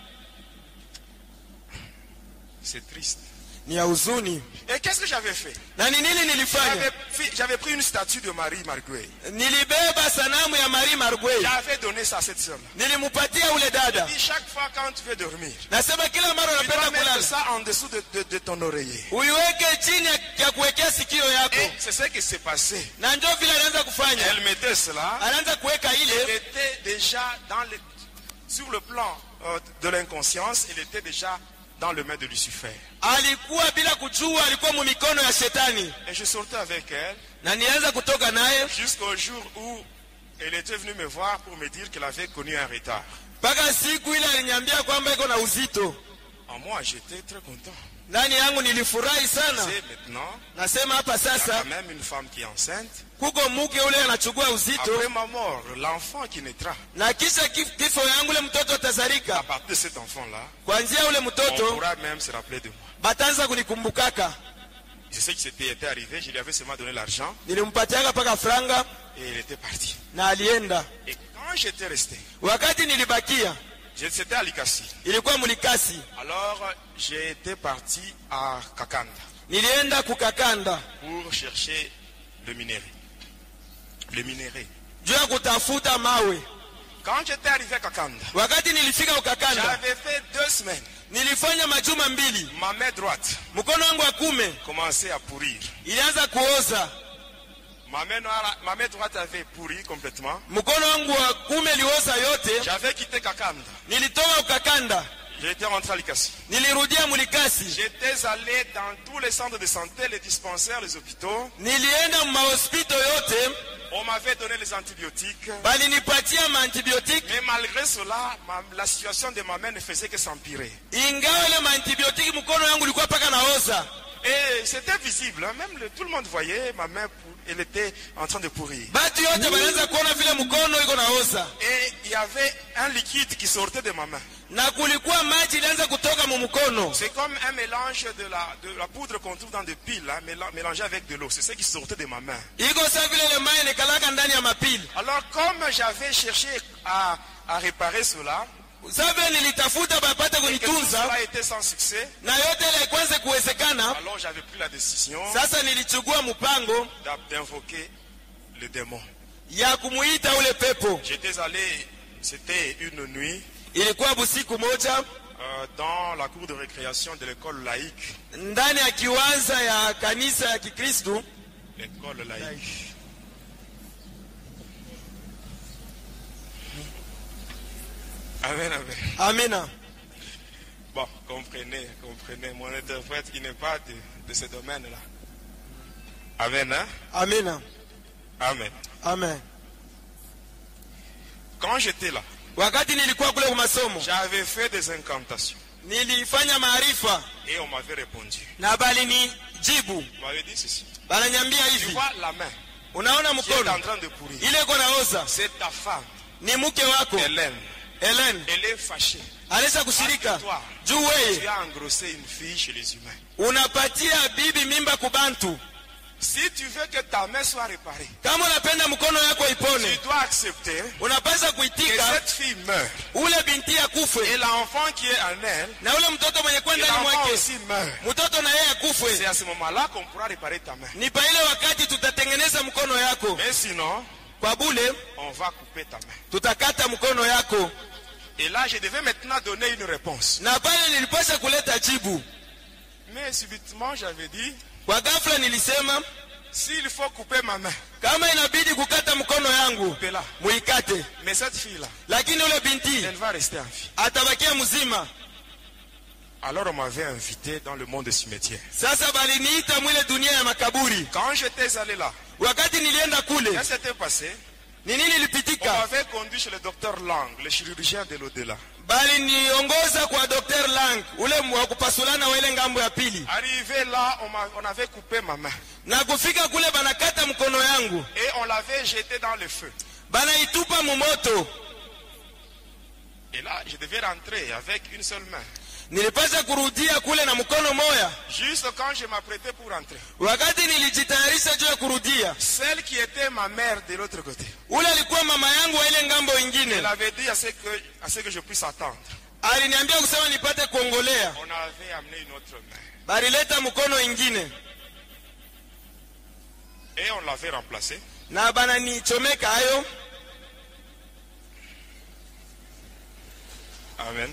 C'est triste. Ni ya huzuni. Et qu'est-ce que j'avais fait? Na ni nini nilifanya? J'avais fi- J'avais pris une statue de Marie Marguerite. Nilibeba sanamu ya Marie Marguerite. J'avais donné ça à cette sœur-là. Nilimupatia ule dada. Et chaque fois quand tu veux dormir, Nasema kila mara tu unapenda dois mettre kulala, ça en dessous de, de, de ton oreiller. uiweke chini ya- ya kuwekea sikio yako. Et c'est ce qui s'est passé. Na ndio vile alianza kufanya. Elle mettait cela. Anaanza kuweka Elle ile était déjà dans le, sur le plan euh, de l'inconscience, elle était déjà dans le main de Lucifer. alikuwa bila kujua, alikuwa mu mikono ya shetani. Et je sortais avec elle Na nianza kutoka naye jusqu'au jour où elle était venue me voir pour me dire qu'elle avait connu un retard. mpaka siku ile aliniambia kwamba iko na uzito. En moi, j'étais très content. Ndani yangu nilifurahi sana. C'est maintenant, Nasema hapa il y a sasa quand même une femme qui est enceinte. kuko mke ule anachukua uzito, Après ma mort, l'enfant qui naîtra, na kisha kif- kifo yangu ule mtoto à atazarika. partir de cet enfant-là, Kuanzia ule on mtoto pourra même se rappeler de moi. bataanza kunikumbukaka. Je sais que c'était était arrivé, je lui avais seulement donné l'argent Nilimpatiaka paka franga et elle était partie. na alienda. Et quand j'étais resté, Wakati nilibakia je- c'était à Likasi. ilikuwa Mulikasi, Alors j'ai été parti à Kakanda nilienda kukakanda pour chercher le minerai. Le minerai. juu ya kutafuta mawe. Quand j'étais arrivé à Kakanda, Wakati nilifika ukakanda, j'avais fait deux semaines. nilifanya majuma mbili, Ma main droite mkono wangu wa kume commençait à pourrir. ilianza kuoza, Ma main, noire- ma main droite avait pourri complètement. mkono wangu wa kume ilioza yote. J'avais quitté Kakanda. Nilitoka ukakanda, J'étais rentré à Likasi. nilirudia Mulikasi, J'étais allé dans tous les centres de santé, les dispensaires, les hôpitaux. nilienda mahospito yote, On m'avait donné les antibiotiques. balinipatia maantibiotiki, Mais malgré cela, ma- la situation de ma main ne faisait que s'empirer. ingawa ile maantibiotiki mkono yangu ilikuwa paka naoza. Et c'était visible, hein, même le- tout le monde voyait ma main, pou- elle était en train de pourrir. Batu yote banaanza kuona vile mkono iko naoza, Et il y avait un liquide qui sortait de ma main. na kulikuwa maji ilianza kutoka mu mkono. C'est comme un mélange de la, de la poudre qu'on trouve dans des piles, hein, méla- mélangée avec de l'eau. C'est ce qui sortait de ma main. Iko sa vile ile mai nikalaka ndani ya mapili. Alors comme j'avais cherché à, à réparer cela, Sasa vile nilitafuta bapate et que tout kunitunza cela était sans succès, na yote ile kwanza kuwezekana. alors j'avais pris la décision Sasa nilichukua mpango d'a- d'invoquer le démon. ya kumuita ule pepo. J'étais allé, c'était une nuit, Ilikuwa busiku moja euh, dans la cour de récréation de l'école laïque. ndani ya kiwanja ya kanisa ya Kikristo. L'école laïque. Amen, amen. Amina. Bon, comprenez, comprenez, mon interprète qui n'est pas de, de ce domaine-là. Amen, hein? Amina. Amen. Amen. Quand j'étais là, wakati nilikuwa kule kwa masomo j'avais fait des incantations. nilifanya maarifa Et on m'avait répondu. na bali ni jibu On m'avait dit ceci. bananyambia Tu hivi, vois la main unaona qui est en mkono train de pourrir. ile iko naoza C'est ta femme, ni mke wako Hélène. Helen Elle est fâchée. alisa kusirika Toi, juu tu wewe as engrossé une fille chez les humains. unapatia bibi mimba kubantu. Si tu veux que ta main soit réparée, Kama unapenda mkono yako tu ipone, dois accepter unapaswa que kuitika cette fille meurt. ule binti Et akufe l'enfant qui est en elle, na ule mtoto mwenye et kwenda ndani l'enfant mwake aussi meurt. mtoto na yeye C'est akufe. à ce moment-là qu'on pourra réparer ta main. Ni pa ile wakati tutatengeneza mkono yako, Mais sinon, kwa bule on va couper ta main. tutakata mkono yako. Et là, je devais maintenant donner une réponse. Na pale nilipasha kuleta jibu. Mais subitement, j'avais dit, Kwa ghafla nilisema s'il faut couper ma main, kama inabidi kukata mkono yangu coupez-la. muikate, Mais cette fille-là, lakini ule binti elle va rester en vie. atabakia mzima. Alors on m'avait invité dans le monde des cimetières. Sasa baliniita mwile dunia ya makaburi. Quand j'étais allé là, Wakati nilienda kule, qu'est-ce qui s'était passé? ni nini On ilipitika? m'avait conduit chez le docteur Lang, le chirurgien de l'au-delà. Bali niongoza kwa Docteur Lang, ule wa kupasulana wa ile ngambo ya pili. Arrivé là, on, m'a- on avait coupé ma main. Na kufika kule banakata mkono yangu, Et on l'avait jeté dans le feu. banaitupa mumoto. Et là, je devais rentrer avec une seule main. Nilipasha kurudia kule na mkono moya. Juste quand je m'apprêtais pour rentrer. Wakati nilijitayarisha juu ya kurudia, Celle qui était ma mère de l'autre côté, ule alikuwa mama yangu wa ile ngambo elle ingine. avait dit à ce que, à ce que je puisse attendre. Aliniambia kusema nipate kuongolea. On avait amené une autre main. Balileta mkono ingine Et on l'avait remplacée. na bananichomeka hayo. Amen.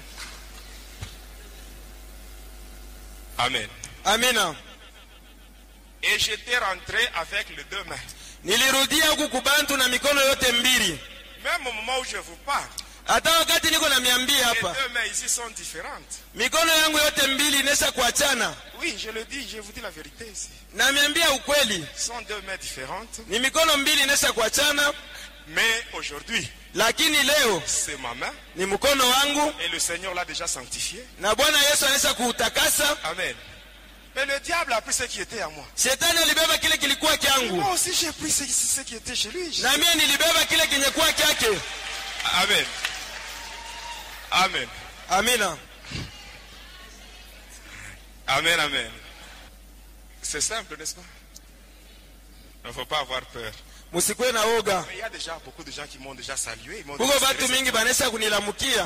Amen. Amina. Et j'étais rentré avec les deux mains. Nilirudia huku kubantu na mikono yote mbili. Même au moment où je vous parle, Hata wakati niko na miambia les hapa, deux mains ici sont différentes. mikono yangu yote mbili inesha kuachana. Oui, je le dis, je vous dis la vérité ici. Na miambia ukweli, Ce sont deux mains différentes. ni mikono mbili inesha kuachana, Mais aujourd'hui, lakini leo c'est ma main. ni mkono wangu Et le Seigneur l'a déjà sanctifié. na Bwana Yesu anesha kuutakasa. Amen. Mais le diable a pris ce qui était à moi. Shetani alibeba kile kilikuwa kyangu, Moi aussi, j'ai pris ce, ce qui était chez lui. na mimi nilibeba kile kinyekuwa kyake. Amen. Amen. Amina. Amen, amen. C'est simple, n'est-ce pas? Il ne faut pas avoir peur. Musikwe na oga. Mais il y a déjà beaucoup de gens qui m'ont déjà salué. Ils m'ont Kuko déjà batu mingi banesha kunilamukia.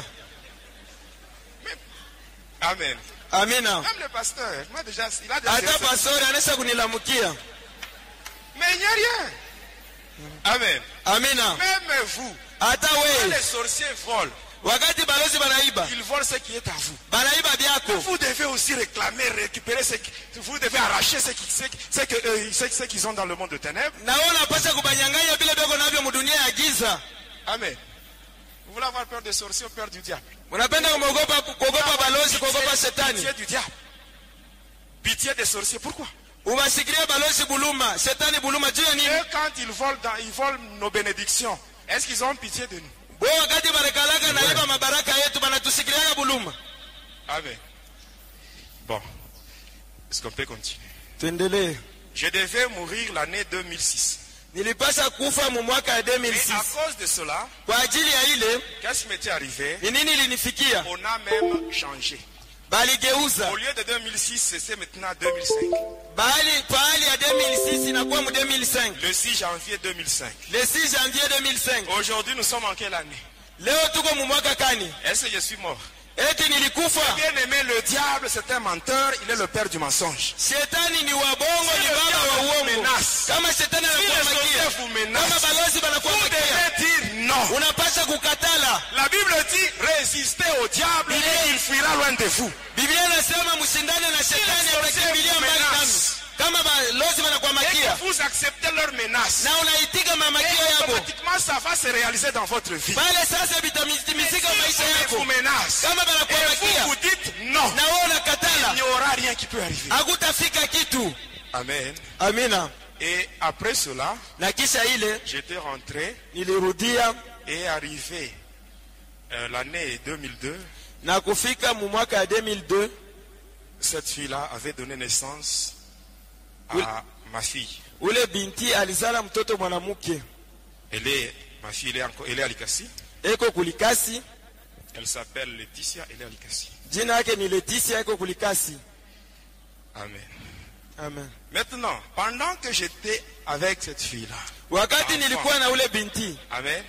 Amen. Amina. Même le pasteur, moi déjà, il a déjà Hata pastori anesha kunilamukia. mais il n'y a rien. Amen. Amina. Même vous, Hata quand wewe les sorciers volent, wakati balozi banaiba, ils volent ce qui est à vous. banaiba byako. Vous devez aussi réclamer, récupérer ce qui, vous devez arracher ce qui- ce qui- ce que, euh, ce- ce qu'ils ont dans le monde de ténèbres. Na wewe unapaswa kubanyang'anya vile beko navyo mudunia ya giza. Amen. Vous voulez avoir peur des sorciers ou peur du diable? Unapenda kuogopa kuogopa balozi, kuogopa shetani. Pitié du diable. Pitié des sorciers. Pourquoi? Ubasikiria balozi buluma, shetani buluma juu ya nini? Eux, quand ils volent, dans, ils volent nos bénédictions, est-ce qu'ils ont pitié de nous? Bo wakati barekalaka naiba mabaraka yetu banatusikiliaga buluma. Amen. Bon. Est-ce qu'on peut continuer? Tuendelee. Je devais mourir l'année deux mille six. Nilipasha kufa mu mwaka ya Mais à deux mille six. cause de cela, Kwa ajili ya ile, qu'est-ce qui m'était arrivé? ni nini ilinifikia? On a même changé. Baligeuza. Au lieu de deux mille six, c'est maintenant deux mille cinq. Bali pahali ya deux mille six inakuwa mu deux mille cinq. Le six janvier deux mille cinq. Le six janvier deux mille cinq. Aujourd'hui, nous sommes en quelle année? Leo tuko mu mwaka kani? Est-ce que je suis mort? Eti nilikufa. Bien aimé, le diable, c'est un menteur, il est le père du mensonge. Shetani ni wabongo, ni baba wa uongo. Menace. Kama shetani Si anakuwa les makia, sorciers vous menacent, kama balozi banakuwa vous makia, devez dire non. unapasha kukatala. La Bible dit résistez au diable et il fuira loin de vous. Biblia inasema mshindane na shetani, sorciers atakimbilia vous mbali nami. menacent. Kama balozi banakuwa Et makia que vous acceptez leurs menaces, na unaitika mamakio et yako, automatiquement ça va se réaliser dans votre vie. pale sasa vitamizika maisha Si yako. vous menace, Kama banakuwa et vous makia vous dites non, na wewe il unakatala, n'y aura rien qui peut arriver. hakutafika kitu. Amen. Amina. Et après cela, Na kisha ile j'étais rentré nilirudia et arrivé euh, l'année deux mille deux, na kufika mu mwaka ya deux mille deux, cette fille-là avait donné naissance à Oui. ma fille. ule binti alizala mtoto mwanamke. Elle est, ma fille, elle est, encore, elle est à Likasi. Eko kulikasi, Elle s'appelle Laetitia, elle est à Likasi. jina yake ni Leticia, eko kulikasi. Amen. Amen. Maintenant, pendant que j'étais avec cette fille-là, Wakati Enfant. nilikuwa na ule binti, Amen,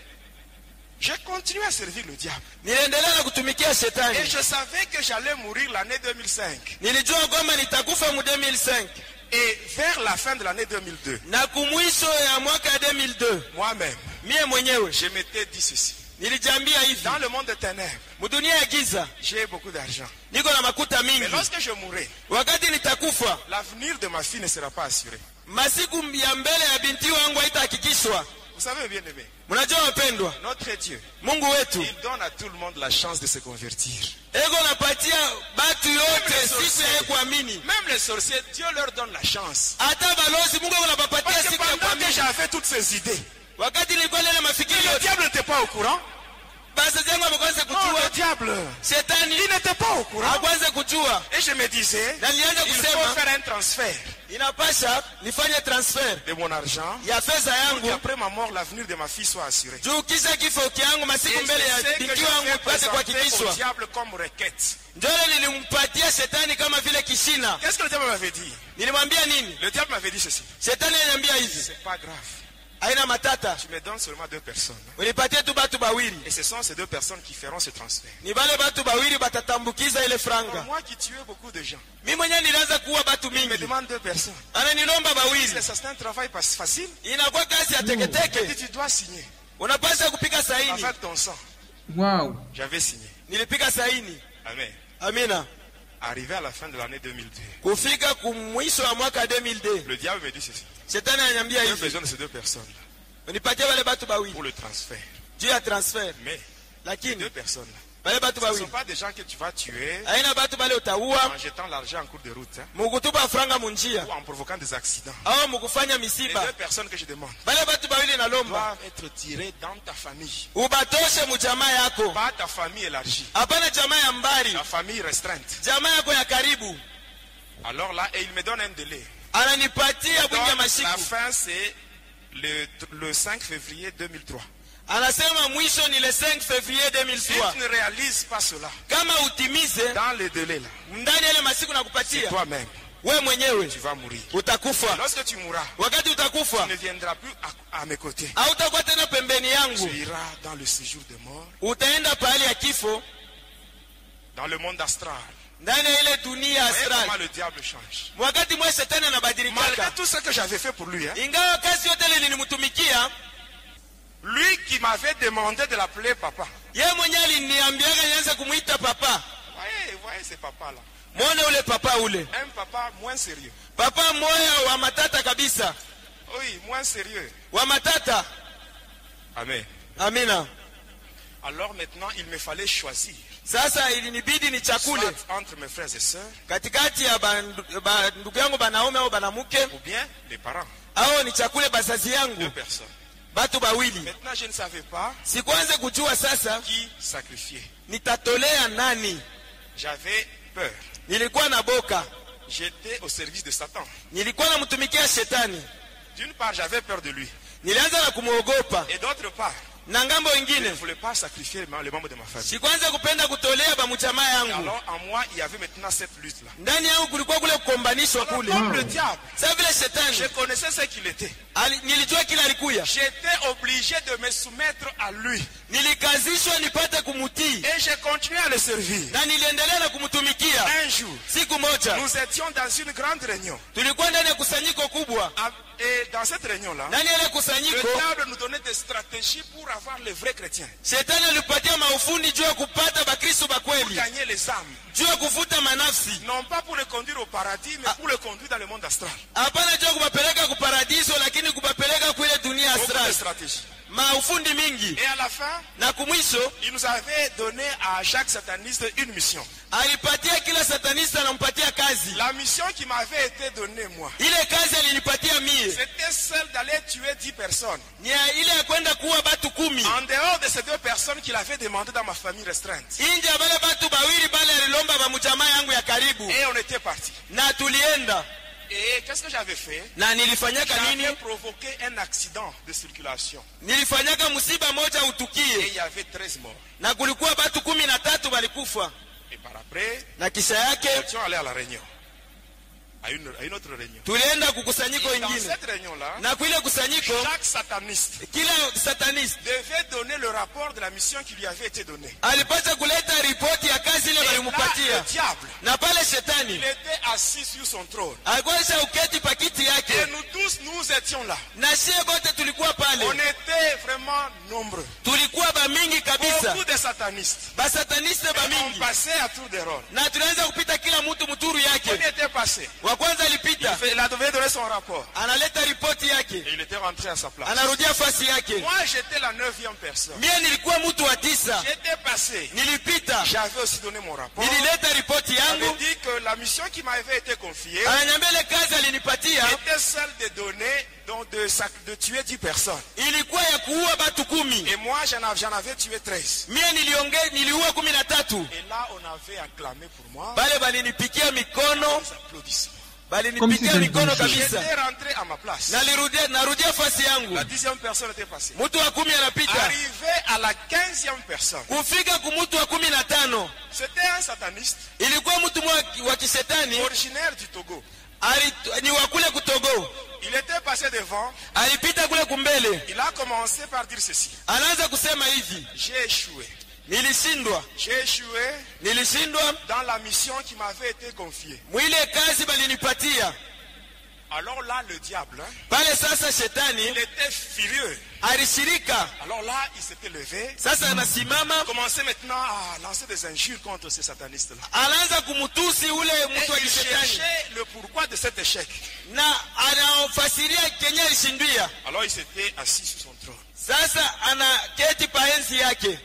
j'ai continué à servir le diable. niliendelea na kutumikia Et shetani. je savais que j'allais mourir l'année deux mille cinq. Nilijua kwamba nitakufa mu deux mille cinq. Et vers la fin de l'année deux mille deux, Na kumwisho ya mwaka ya deux mille deux, moi-même, mie mwenyewe je m'étais dit ceci. nilijambia hivi, Dans le monde des ténèbres, mudunia ya giza j'ai beaucoup d'argent. niko na makuta Mais mingi. lorsque je mourrai, Wakati nitakufa, l'avenir de ma fille ne sera pas assuré. masiku ya mbele ya binti wangu haitahakikishwa. Vous savez, bien aimé, Mnajua wapendwa, notre Dieu, Mungu wetu il donne à tout le monde la chance de se convertir. ego napatia batu yote siku ya kuamini. Même les sorciers, Dieu leur donne la chance. Hata balozi Mungu anapapatia Parce que siku ya pendant que kuamini. j'avais toutes ces idées, Wakati nilikuwa nile mafikiri le yote, diable n'était pas au courant. basi zangu amekwanza Non, kujua, le diable, shetani il n'était pas au courant. akwanza kujua. Et je me disais, Na nilianza il faut kusema faire un transfert inapasha nifanye transfer de mon argent ya fedha pour yangu qu'après ma mort, l'avenir de ma fille soit assuré. juu kisha kifo yangu Et masiku je mbele ya sais que binti je wangu vais ipate présenter au kuhakikishwa. diable comme requête. Njole nilimpatia shetani kama vile kishina. Qu'est-ce que le diable m'avait dit? Nilimwambia nini? Le diable m'avait dit ceci. Shetani aliniambia hivi, C'est pas grave. haina matata, Tu me donnes seulement deux personnes. unipatie tu batu bawili, Et ce sont ces deux personnes qui feront ce transfert. ni bale batu bawili batatambukiza ile Pour franga. moi qui tuais beaucoup de gens, Mimi mwenyewe nilianza kuua batu il me mingi, demande deux personnes. ananilomba bawili, C'est c'est un travail pas facile. inakuwa kazi ya Il dit, teketeke, tu dois signer. unapaswa kupiga saini. Avec ton sang. Wow. J'avais signé. Nilipiga saini. Amen. Amina. Arrivé à la fin de l'année deux mille deux, Kufika kumwisho wa mwaka deux mille deux, le diable me dit ceci. shetani ananiambia J'ai hivi, besoin de ces deux personnes unipatie wale batu bawili pour le transfert. juu ya transfer, Mais les lakini deux personnes, wale batu ce ne sont bawili pas des gens que tu vas tuer haina batu bale utaua en jetant l'argent en cours de route hein, mukutupa franga munjia ou en provoquant des accidents. au mukufanya Les misiba. deux personnes que je demande Bale batu bawili nalomba doivent être tirées dans ta famille. ubatoshe mujamaa yako, Pas ta famille élargie, hapana jamaa ya mbali, ta famille restreinte. jamaa yako ya karibu. Alors là, et il me donne un délai. Ananipatia Donc, bwingi ya la mashiku, fin, c'est le, le cinq février deux mille trois. anasema mwisho ni le cinq février deux mille Si trois. tu ne réalises pas cela, Kama utimize dans le délai là, ndani ya ile masiku c'est nakupatia, toi-même, we mwenyewe tu vas mourir. utakufa. Lorsque tu mourras, Wakati utakufa, tu ne viendras plus à, à mes côtés. hautakuwa tena pembeni Tu yangu, iras dans le séjour de mort, utaenda pahali ya kifo, dans le monde astral. ndani ya ile dunia Voyez comment astral. le diable change. Wakati mwe shetani Malgré anabadilikaka, tout ce que j'avais fait pour lui, hein, ingawa kazi yote ile nilimtumikia, lui qui m'avait demandé de l'appeler papa. yeye mwenyewe aliniambiaga nianze kumuita papa. Voyez, voyez ce papa-là. Mwone ule papa ule, Un papa moins sérieux. papa moya wa matata kabisa, Oui, moins sérieux. wa matata. Amen. Amina. Alors maintenant, il me fallait choisir. Sasa ilinibidi nichakule Soit entre mes frères et sœurs, katikati ya bandu- ba- ndugu yangu banaume au banamuke, ou bien les parents. au nichakule bazazi Deux yangu personnes. batu bawili. Maintenant, je ne savais pas Sikuanze kujua sasa qui sacrifier. nitatolea nani. J'avais peur. Nilikuwa na boka, J'étais au service de Satan. nilikuwa namtumikia shetani, D'une part, j'avais peur de lui. nilianza na kumwogopa, Et d'autre part, na ngambo je ne ingine voulais pas sacrifier les membres de ma famille. sikuanza kupenda kutolea bamuchama yangu. Alors, en moi, il y avait maintenant cette lutte-là. Ndani yangu kulikuwa kule kukombanishwa Alors, kule. comme le diable, Sasa vile shetani je connaissais ce qu'il était. ali- nilijua kila alikuya, J'étais obligé de me soumettre à lui. nilikazishwa nipate kumutii, Et j'ai continué à le servir. na niliendelea na kumtumikia. Un jour, Siku moja nous étions dans une grande réunion. tulikuwa ndani ya kusanyiko kubwa. Ah, et dans cette réunion-là, Ndani ya ile le kusanyiko diable nous donnait des stratégies pour avoir les vrais chrétiens. shetani alipatia maufundi juu ya kupata bakristo Pour bakweli, gagner les âmes. juu ya kuvuta manafsi, Non pas pour les conduire au paradis, mais pour les conduire dans le monde astral. hapana juu ya kubapeleka kuparadiso, lakini kubapeleka kuile dunia Beaucoup de astral. stratégies. Maufundi mingi, Et à la fin, na kumwisho il nous avait donné à chaque sataniste une mission. alipatia kila satanista, anampatia kazi. La mission qui m'avait été donnée, moi, Ile kazi alinipatia mie c'était celle d'aller tuer dix personnes. ni ya ile ya kwenda kuwa batu batu kumi. En dehors de ces deux personnes qu'il avait demandé dans ma famille restreinte. Inje ya bale batu bawili bale alilomba ba mjamaa yangu ya karibu. Et on était parti. Na tulienda. Et qu'est-ce que j'avais fait? Na nilifanyaka nini? J'avais provoqué un accident de circulation. Nilifanyaka musiba moja utukie. Et il y avait treize morts. Na kulikuwa batu kumi na tatu balikufa. Et par après, na kisha yake nous étions allés à la réunion. À une, à une autre réunion. Tulienda kukusanyiko Et dans ingine. cette réunion-là, Na kuile kusanyiko, chaque sataniste kila sataniste devait donner le rapport de la mission qui lui avait été donnée. alipata kuleta ripoti ya kazi ile Et là, walimupatia. le diable, Na pale shetani il était assis sur son trône. alikuwa uketi pakiti Et yake. nous tous, nous étions là. Na shie bote tulikuwa On pale. était vraiment nombreux. Tulikuwa ba mingi kabisa. Beaucoup de satanistes. Ba sataniste ba Et on mingi. passait à tour de rôle. Na tunaanza kupita kila mtu mturu On yake. était passé. Wa kwanza alipita, Il a devait donner son rapport. analeta ripoti yake. Et il était rentré à sa place. Anarudia fasi yake. Moi, j'étais la neuvième personne. Mie nilikuwa mtu wa tisa. J'étais passé. Nilipita. J'avais aussi donné mon rapport. Nilileta ripoti J'avais yangu. dit que la mission qui m'avait été confiée Ananiambia ile kazi alinipatia était celle de donner, donc de, sac- de tuer dix personnes. ilikuwa ya kuua batu kumi. Et moi, j'en av- j'en avais tué treize. Mie nilionge niliua kumi na tatu. Et là, on avait acclamé pour moi Bale balinipikia mikono, des applaudissements. balinipikia Comme si c'était mikono une kabisa. J'étais rentré à ma place. Nalirudia narudia fasi yangu. La dixième personne était passée. Mtu wa kumi anapita. Arrivé à la quinzième personne, Kufika kumutu wa kumi na tano. c'était un sataniste Ilikuwa mtu mwa wa kishetani, originaire du Togo. ali- ni wa kule kutogo. Il était passé devant. Alipita kule kumbele. Il a commencé par dire ceci. Anaanza kusema hivi, J'ai échoué. nilishindwa. J'ai échoué Nilishindwa dans la mission qui m'avait été confiée. mwile kazi balinipatia. Alors là, le diable, hein, Pale sasa shetani il était furieux. alishirika. Alors là, il s'était levé. Sasa anasimama, Il commençait maintenant à lancer des injures contre ces satanistes-là. anaanza kumutusi ule Et mtu wa il kishetani. cherchait le pourquoi de cet échec. Na anaofasiria kenye alishindia. Alors il s'était assis sur son trône. Sasa anaketi pa enzi yake.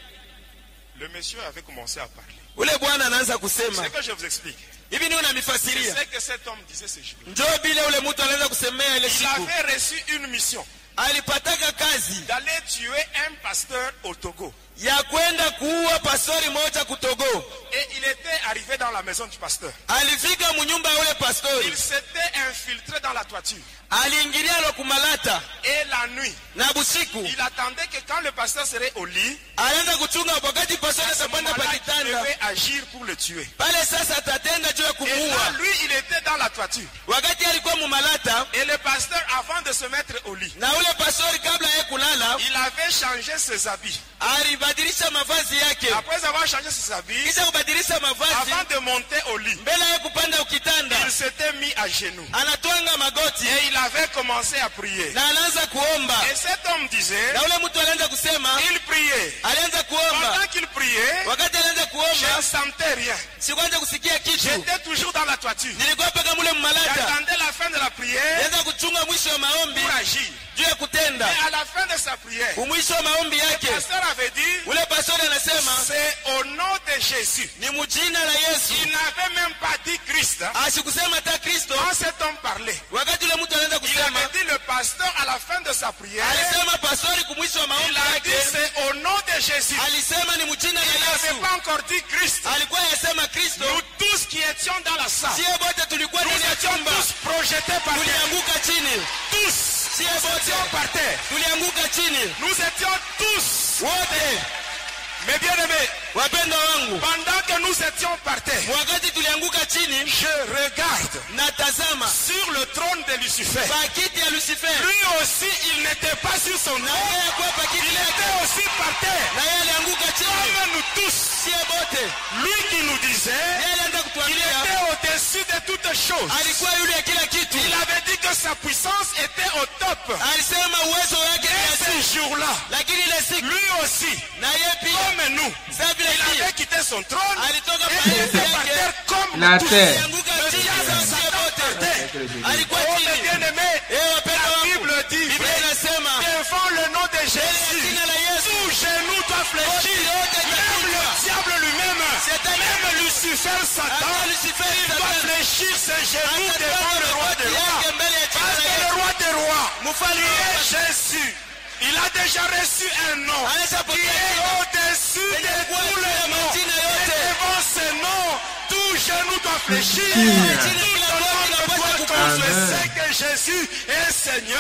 Le monsieur avait commencé à parler. Ule bwana anaanza kusema, C'est que je vous explique. hivi ni C'est unanifasiria. ce que cet homme disait ce jour. Njoo bile ule mtu anaanza kusemea ile Il siku. avait reçu une mission Alipataka kazi d'aller tuer un pasteur au Togo. ya kwenda kuua pastori moja kutogo. Et il était arrivé dans la maison du pasteur. Alifika munyumba ya ule Il pastori. s'était infiltré dans la toiture. Aliingilia lo kumalata Et la nuit, na busiku. il attendait que quand le pasteur serait au lit, Alianza kuchunga wakati pastori à ce atapanda pa moment-là, il kitanda. devait agir pour le tuer. Pale sasa atatenda juu ya Et là, kumuua. lui, il était dans la toiture. Wakati alikuwa mumalata Et le pasteur, avant de se mettre au lit, na ule pastori kabla ya kulala, il avait changé ses habits. alibadilisha mavazi yake. Après avoir changé ses habits, Kisha kubadilisha mavazi, avant de monter au lit, mbele ya kupanda ukitanda, il s'était mis à genoux. anatwanga magoti Et il avait commencé à prier. na anaanza kuomba. Et cet homme disait, Na ule mtu alianza kusema, il priait. alianza kuomba. Pendant qu'il priait, Wakati alianza je kuomba, ne sentais rien. sikuanza kusikia kitu. J'étais toujours dans la toiture. Nilikuwa paka mule mmalata. J'attendais la fin de la prière Alianza kuchunga mwisho wa maombi pour agir. juu ya kutenda. Et à la fin de sa prière, Umwisho wa maombi le yake, pasteur avait dit, ule pastori anasema, c'est au nom de Jésus. ni mujina la Yesu. Il n'avait même pas dit Christ. hein. Asikusema hata Kristo. Quand cet homme parlait, Wakati ule mtu anaanza il kusema, avait dit le pasteur à la fin de sa prière, alisema pastori kumwisho wa il maombi a dit yake, c'est au nom de Jésus. alisema ni mjina Il la n'avait Yesu. pas encore dit Christ. Alikuwa yasema Kristo. Nous tous qui étions dans la salle, Sie bote tulikuwa nous ndani ya étions chumba, tous projetés par terre. tulianguka chini. Tous. Sie Nous étions bote par terre. tulianguka chini Nous étions tous. wote. Mes bien-aimés, Wapendwa wangu, pendant que nous étions par terre, wakati tulianguka chini, je regarde natazama sur le trône de Lucifer. pakiti ya Lucifer. Lui aussi, il n'était pas sur son Na nom. yeye alikuwa Il pakiti était yake, aussi par terre. na yeye alianguka chini. Comme nous tous. Sie bote Lui qui nous disait, yeye alianza il kutuambia était au-dessus de toutes choses. alikuwa yule ya kila kitu. Il avait dit que sa puissance était au top. Alisema uwezo wake ni Et ya juu. ce jour-là, Lakini ile siku lui aussi, na yeye pia comme nous, sasa vile il pia avait quitté son trône alitoka et il pale était par yake, terre comme La nous tous. terre. alianguka Le chini diable sawa sie s'attend bote. par terre. Alikuwa Oh, mes chini. bien-aimés, Eh, wapendwa la wangu, Bible dit, Biblia inasema devant le nom de mbele ya Jésus, jina la Yesu tout genou doit fléchir. yote Même itakufa. le diable lui-même, Shetani, même Lucifer, Satan, hata Lucifer, il doit Satan, fléchir ses genoux devant atatoa le roi des magoti yake rois. mbele ya jina Parce la que le Yesu. roi des rois, Mfalme qui wa est wafalme, Jésus, Il a déjà reçu un nom qui est au-dessus de tous les noms. Et devant ce nom, tout genou doit fléchir. Tout je sais que Jésus est Seigneur.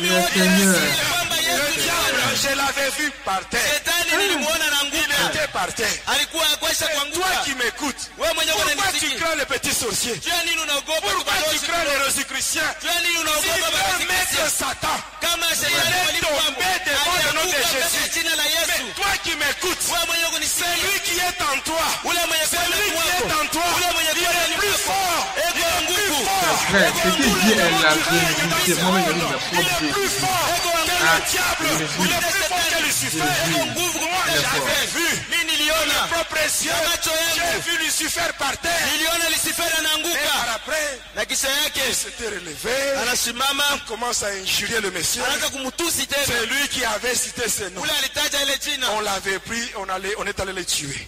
Le diable, je l'avais vu par terre. Il était par terre. Toi qui m'écoutes, pourquoi tu crains les petits sorciers? Pourquoi tu crains les rosicruciens? Si tu mettre Satan, il est tombé devant le nom de Jésus. Mais toi qui m'écoutes, celui qui est en toi, celui qui est en toi, il est plus fort. Il est plus fort. Ce qui dit est la vérité, moi je dis la Il est plus fort que le diable. Il est plus fort que Lucifer. Moi j'avais vu mon propre yeux. J'ai vu Lucifer par terre. Et par après, il s'était relevé. Il commence à injurier le monsieur. C'est lui qui avait cité ce nom. On l'avait pris, on, allait, on est allé le tuer.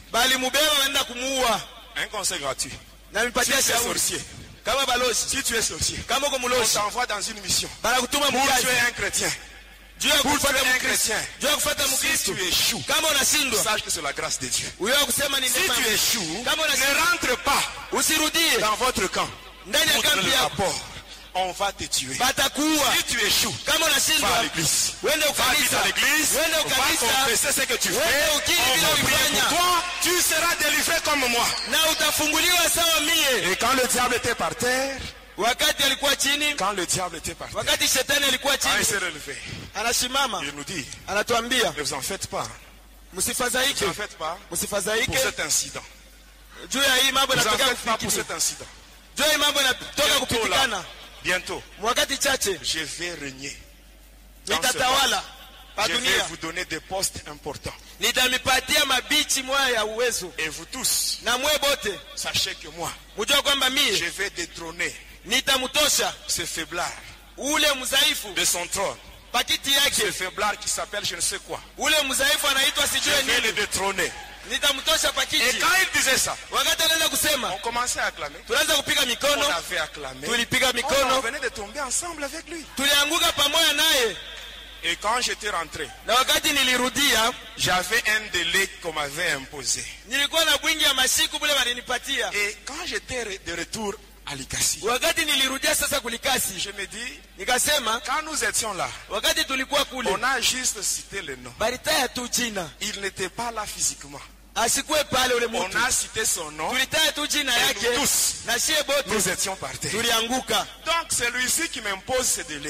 Un conseil gratuit. Si tu es sorcier, si tu es sorcier, on t'envoie dans une mission pour tuer un chrétien. Pour tuer un chrétien. Si tu échoues, sache que c'est la grâce de Dieu. Si tu échoues, ne rentre pas dans votre camp. Pour le rapport, on va te tuer. Si tu échoues, va à l'église. Va vite à l'église. Va confesser ce que tu fais. On va prier pour toi. Tu seras délivré comme moi. Et quand le diable était par terre, quand le diable était par terre, quand il s'est relevé, il nous dit, ne vous en faites pas. Ne vous en faites pas pour cet incident. Ne vous en faites pas pour cet incident. Bientôt, là, bientôt, je vais régner. Dans ce monde. Je vais vous donner des postes importants. Et vous tous, sachez que moi, je vais détrôner ce faiblard de son trône. Ce faiblard qui s'appelle je ne sais quoi. Je vais le détrôner. Et quand il disait ça, on commençait à acclamer. On avait acclamé. On venait de tomber ensemble avec lui. Et quand j'étais rentré, j'avais un délai qu'on m'avait imposé. Et quand j'étais de retour à Likasi, je me dis, quand nous étions là, on a juste cité le nom. Il n'était pas là physiquement. On a cité son nom et nous tous, nous étions par terre. Donc celui-ci qui m'impose ce délai,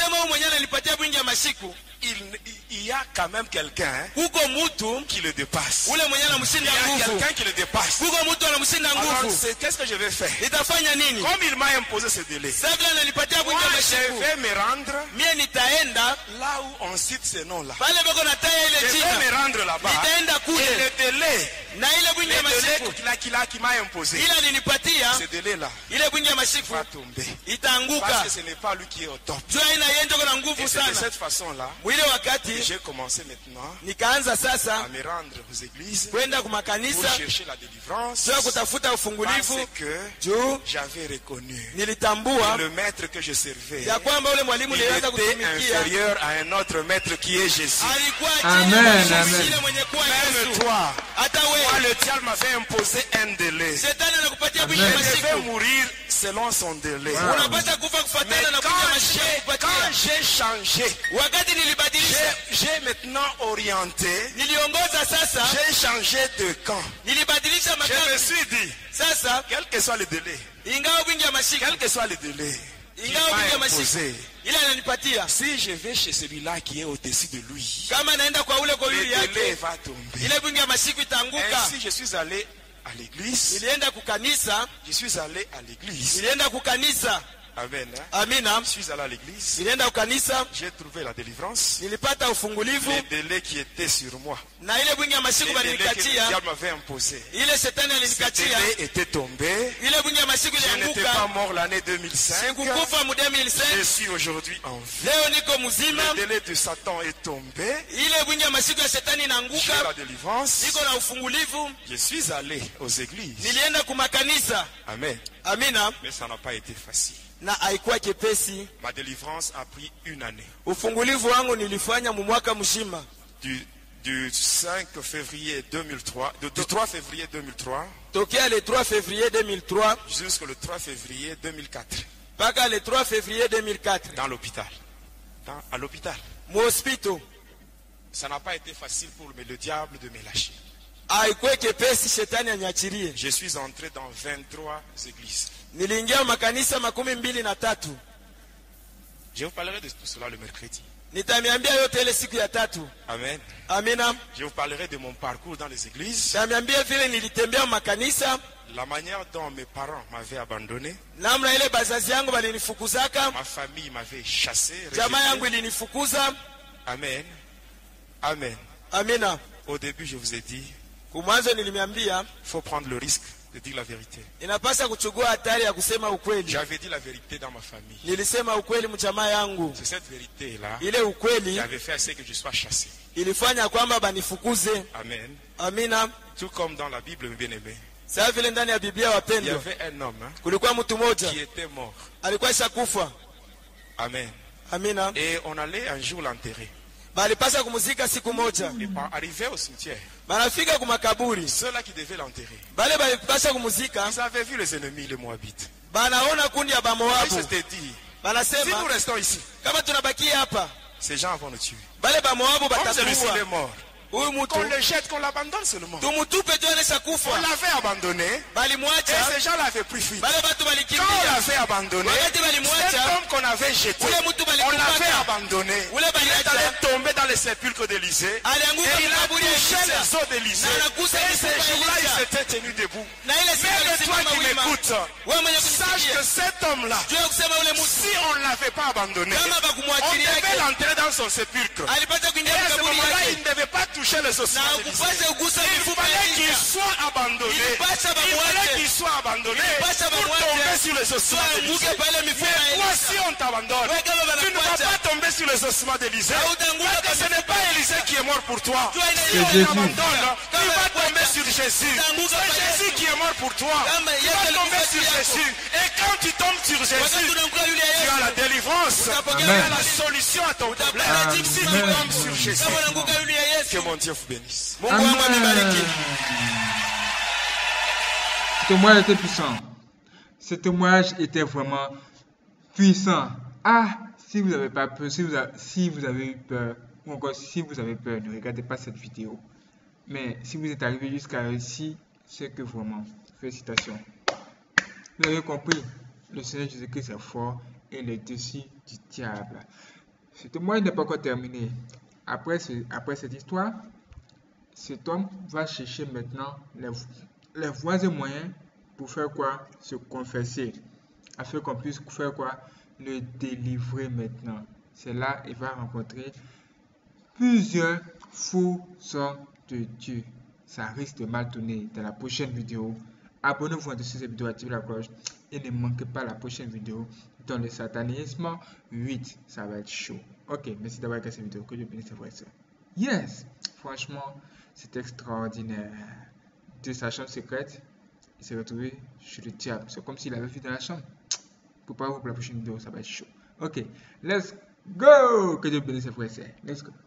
il, il y a quand même quelqu'un hein, qui le dépasse. Il y a quelqu'un qui le dépasse. Alors qu'est-ce que je vais faire? Comme il m'a imposé ce délai, moi je vais me rendre là où on cite ce nom-là. Je vais me rendre là-bas. Et le délai le délai qu'il a, qui m'a imposé, ce délai-là va tomber. Parce que ce n'est pas lui qui est au top. Et c'est de cette façon-là que j'ai commencé maintenant à me rendre aux églises pour chercher la délivrance. Parce que j'avais reconnu que le maître que je servais, il était inférieur à un autre maître qui est Jésus. Amen, amen. Même toi, moi, le diable m'avait imposé un délai. Je devais mourir selon son délai. Wow. Mais quand j'ai changé, j'ai maintenant orienté, j'ai changé de camp. Je me suis dit, quel que soit le délai, quel que soit le délai, il m'a imposé. Si je vais chez celui-là qui est au-dessus de lui, le délai va tomber. Ainsi, je suis allé à l'église. Je suis allé à l'église. Amen. Amina. Je suis allé à l'église. Nilienda ukanisa. J'ai trouvé la délivrance. Nilipata ufungulivu. Les délais qui étaient sur moi. Na ile bunge ya masiku balinikatia. Le diable m'avait imposé. Ile shetani alinikatia. Ce délai était tombé. Ile bunge ya masiku ilianguka. Je n'étais pas mort l'année deux mille cinq. Sikukufa mu deux mille cinq. Je suis aujourd'hui en vie. Leo niko mzima. Le délai de Satan est tombé. Ile bunge ya masiku ya shetani inaanguka. J'ai la délivrance. Niko na ufungulivu. Je suis allé aux églises. Nilienda kumakanisa. Amen. Amina. Mais ça n'a pas été facile. na haikuwa kepesi. Ma délivrance a pris une année. Ufungulivu wangu nilifanya mu mwaka mzima. Du, du cinq février deux mille trois, du, du trois février deux mille trois, tokea le trois février deux mille trois jusqu'au trois février deux mille quatre. Paka le trois février deux mille quatre. Dans l'hôpital. Dans, à l'hôpital. Mu hospital. Ça n'a pas été facile pour le, le diable de me lâcher. Haikuwa kepesi shetani anyachirie. Je suis entré dans vingt-trois églises. Niliingia makanisa makumi mbili na tatu. Je vous parlerai de tout cela le mercredi. Nitamiambia yote ile siku ya tatu. Amen. Amina. Je vous parlerai de mon parcours dans les églises. Nitamiambia vile nilitembea makanisa. La manière dont mes parents m'avaient abandonné. Namna ile bazazi yangu balinifukuzaka. Ma famille m'avait chassé. Jamaa yangu ilinifukuza. Amen. Amen. Amina. Au début, je vous ai dit, kumwanzo nilimiambia, il faut prendre le risque de dire la vérité. Inapasa kuchukua hatari ya kusema ukweli. J'avais dit la vérité dans ma famille. Nilisema ukweli mjamaa yangu. C'est cette vérité là. Ile ukweli qui avait fait assez que je sois chassé. Ilifanya kwamba banifukuze. Amen. Amina. Tout comme dans la Bible, mes bien-aimés. Sasa vile ndani ya Biblia wapendwa. Il y avait un homme, hein, kulikuwa mtu mmoja qui était mort. Alikuwa shakufa. Amen. Amina. Et on allait un jour l'enterrer. Balipasa kumuzika siku moja. Et arrivé au cimetière, banafika kumakaburi, ceux-là qui devaient l'enterrer, bale balipasa kumuzika, ils avaient vu les ennemis, les Moabites. Banaona kundi ya Bamoabu. Ils s'étaient dit, banasema, si nous restons ici, kama tunabakia hapa, ces gens vont nous tuer. Bale Bamoabu Comme celui-ci batatuua. est mort, qu'on le jette, qu'on l'abandonne seulement. Tumutupe tu anesha kufa. On l'avait abandonné. Balimwacha. Et ces gens l'avaient pris fuite. Bale batu balikimbia. Quand on l'avait abandonné, cet homme qu'on avait jeté, on l'avait abandonné. Il est allé tomber dans les sépulcres d'Élysée. Et il a touché les os d'Élysée. Et ces jours-là, il s'était tenu debout. Mais toi qui m'écoutes, sache que cet homme-là, si on ne l'avait pas abandonné, on devait l'entrer dans son sépulcre. Et à ce moment-là, il ne devait pas toucher les ossements d'Élysée. Il fallait qu'il soit abandonné. Il fallait qu'il soit abandonné pour tomber sur les ossements d'Élysée. Mais toi, si on t'abandonne, tu ne vas pas tomber sur les ossements d'Élysée. Parce que ce n'est pas Élysée qui est mort pour toi. Si on t'abandonne, tu vas tomber sur Jésus. C'est Jésus qui est mort pour toi. Tu vas tomber sur Jésus. Et quand tu tombes sur Jésus, tu as la délivrance. Tu as la solution à ton problème. Si tu tombes sur Jésus, que mon Dieu vous bénisse. Ce témoignage était puissant. Ce témoignage était vraiment puissant. Ah, si vous n'avez pas peur, si vous, avez, si vous avez eu peur, ou encore si vous avez peur, ne regardez pas cette vidéo. Mais si vous êtes arrivé jusqu'à ici, c'est que vraiment, félicitations. Vous avez compris, le Seigneur Jésus-Christ est fort et les défis du diable. Ce témoignage n'est pas encore terminé. Après, ce, après cette histoire, cet homme va chercher maintenant les, les voies et moyens pour faire quoi? Se confesser. Afin qu'on puisse faire quoi? Le délivrer maintenant. C'est là qu'il va rencontrer plusieurs faux hommes de Dieu. Ça risque de mal tourner dans la prochaine vidéo. Abonnez-vous à cette vidéo, activez la cloche et ne manquez pas la prochaine vidéo dans le satanisme huit. Ça va être chaud. Ok, merci d'avoir regardé cette vidéo. Que Dieu bénisse frères et sœurs. Yes, franchement, c'est extraordinaire. De sa chambre secrète, il s'est retrouvé chez le diable. C'est comme s'il avait vu dans la chambre. Préparez-vous pour la prochaine vidéo, ça va être chaud. Ok, let's go. Que Dieu bénisse frères et sœurs. Let's go.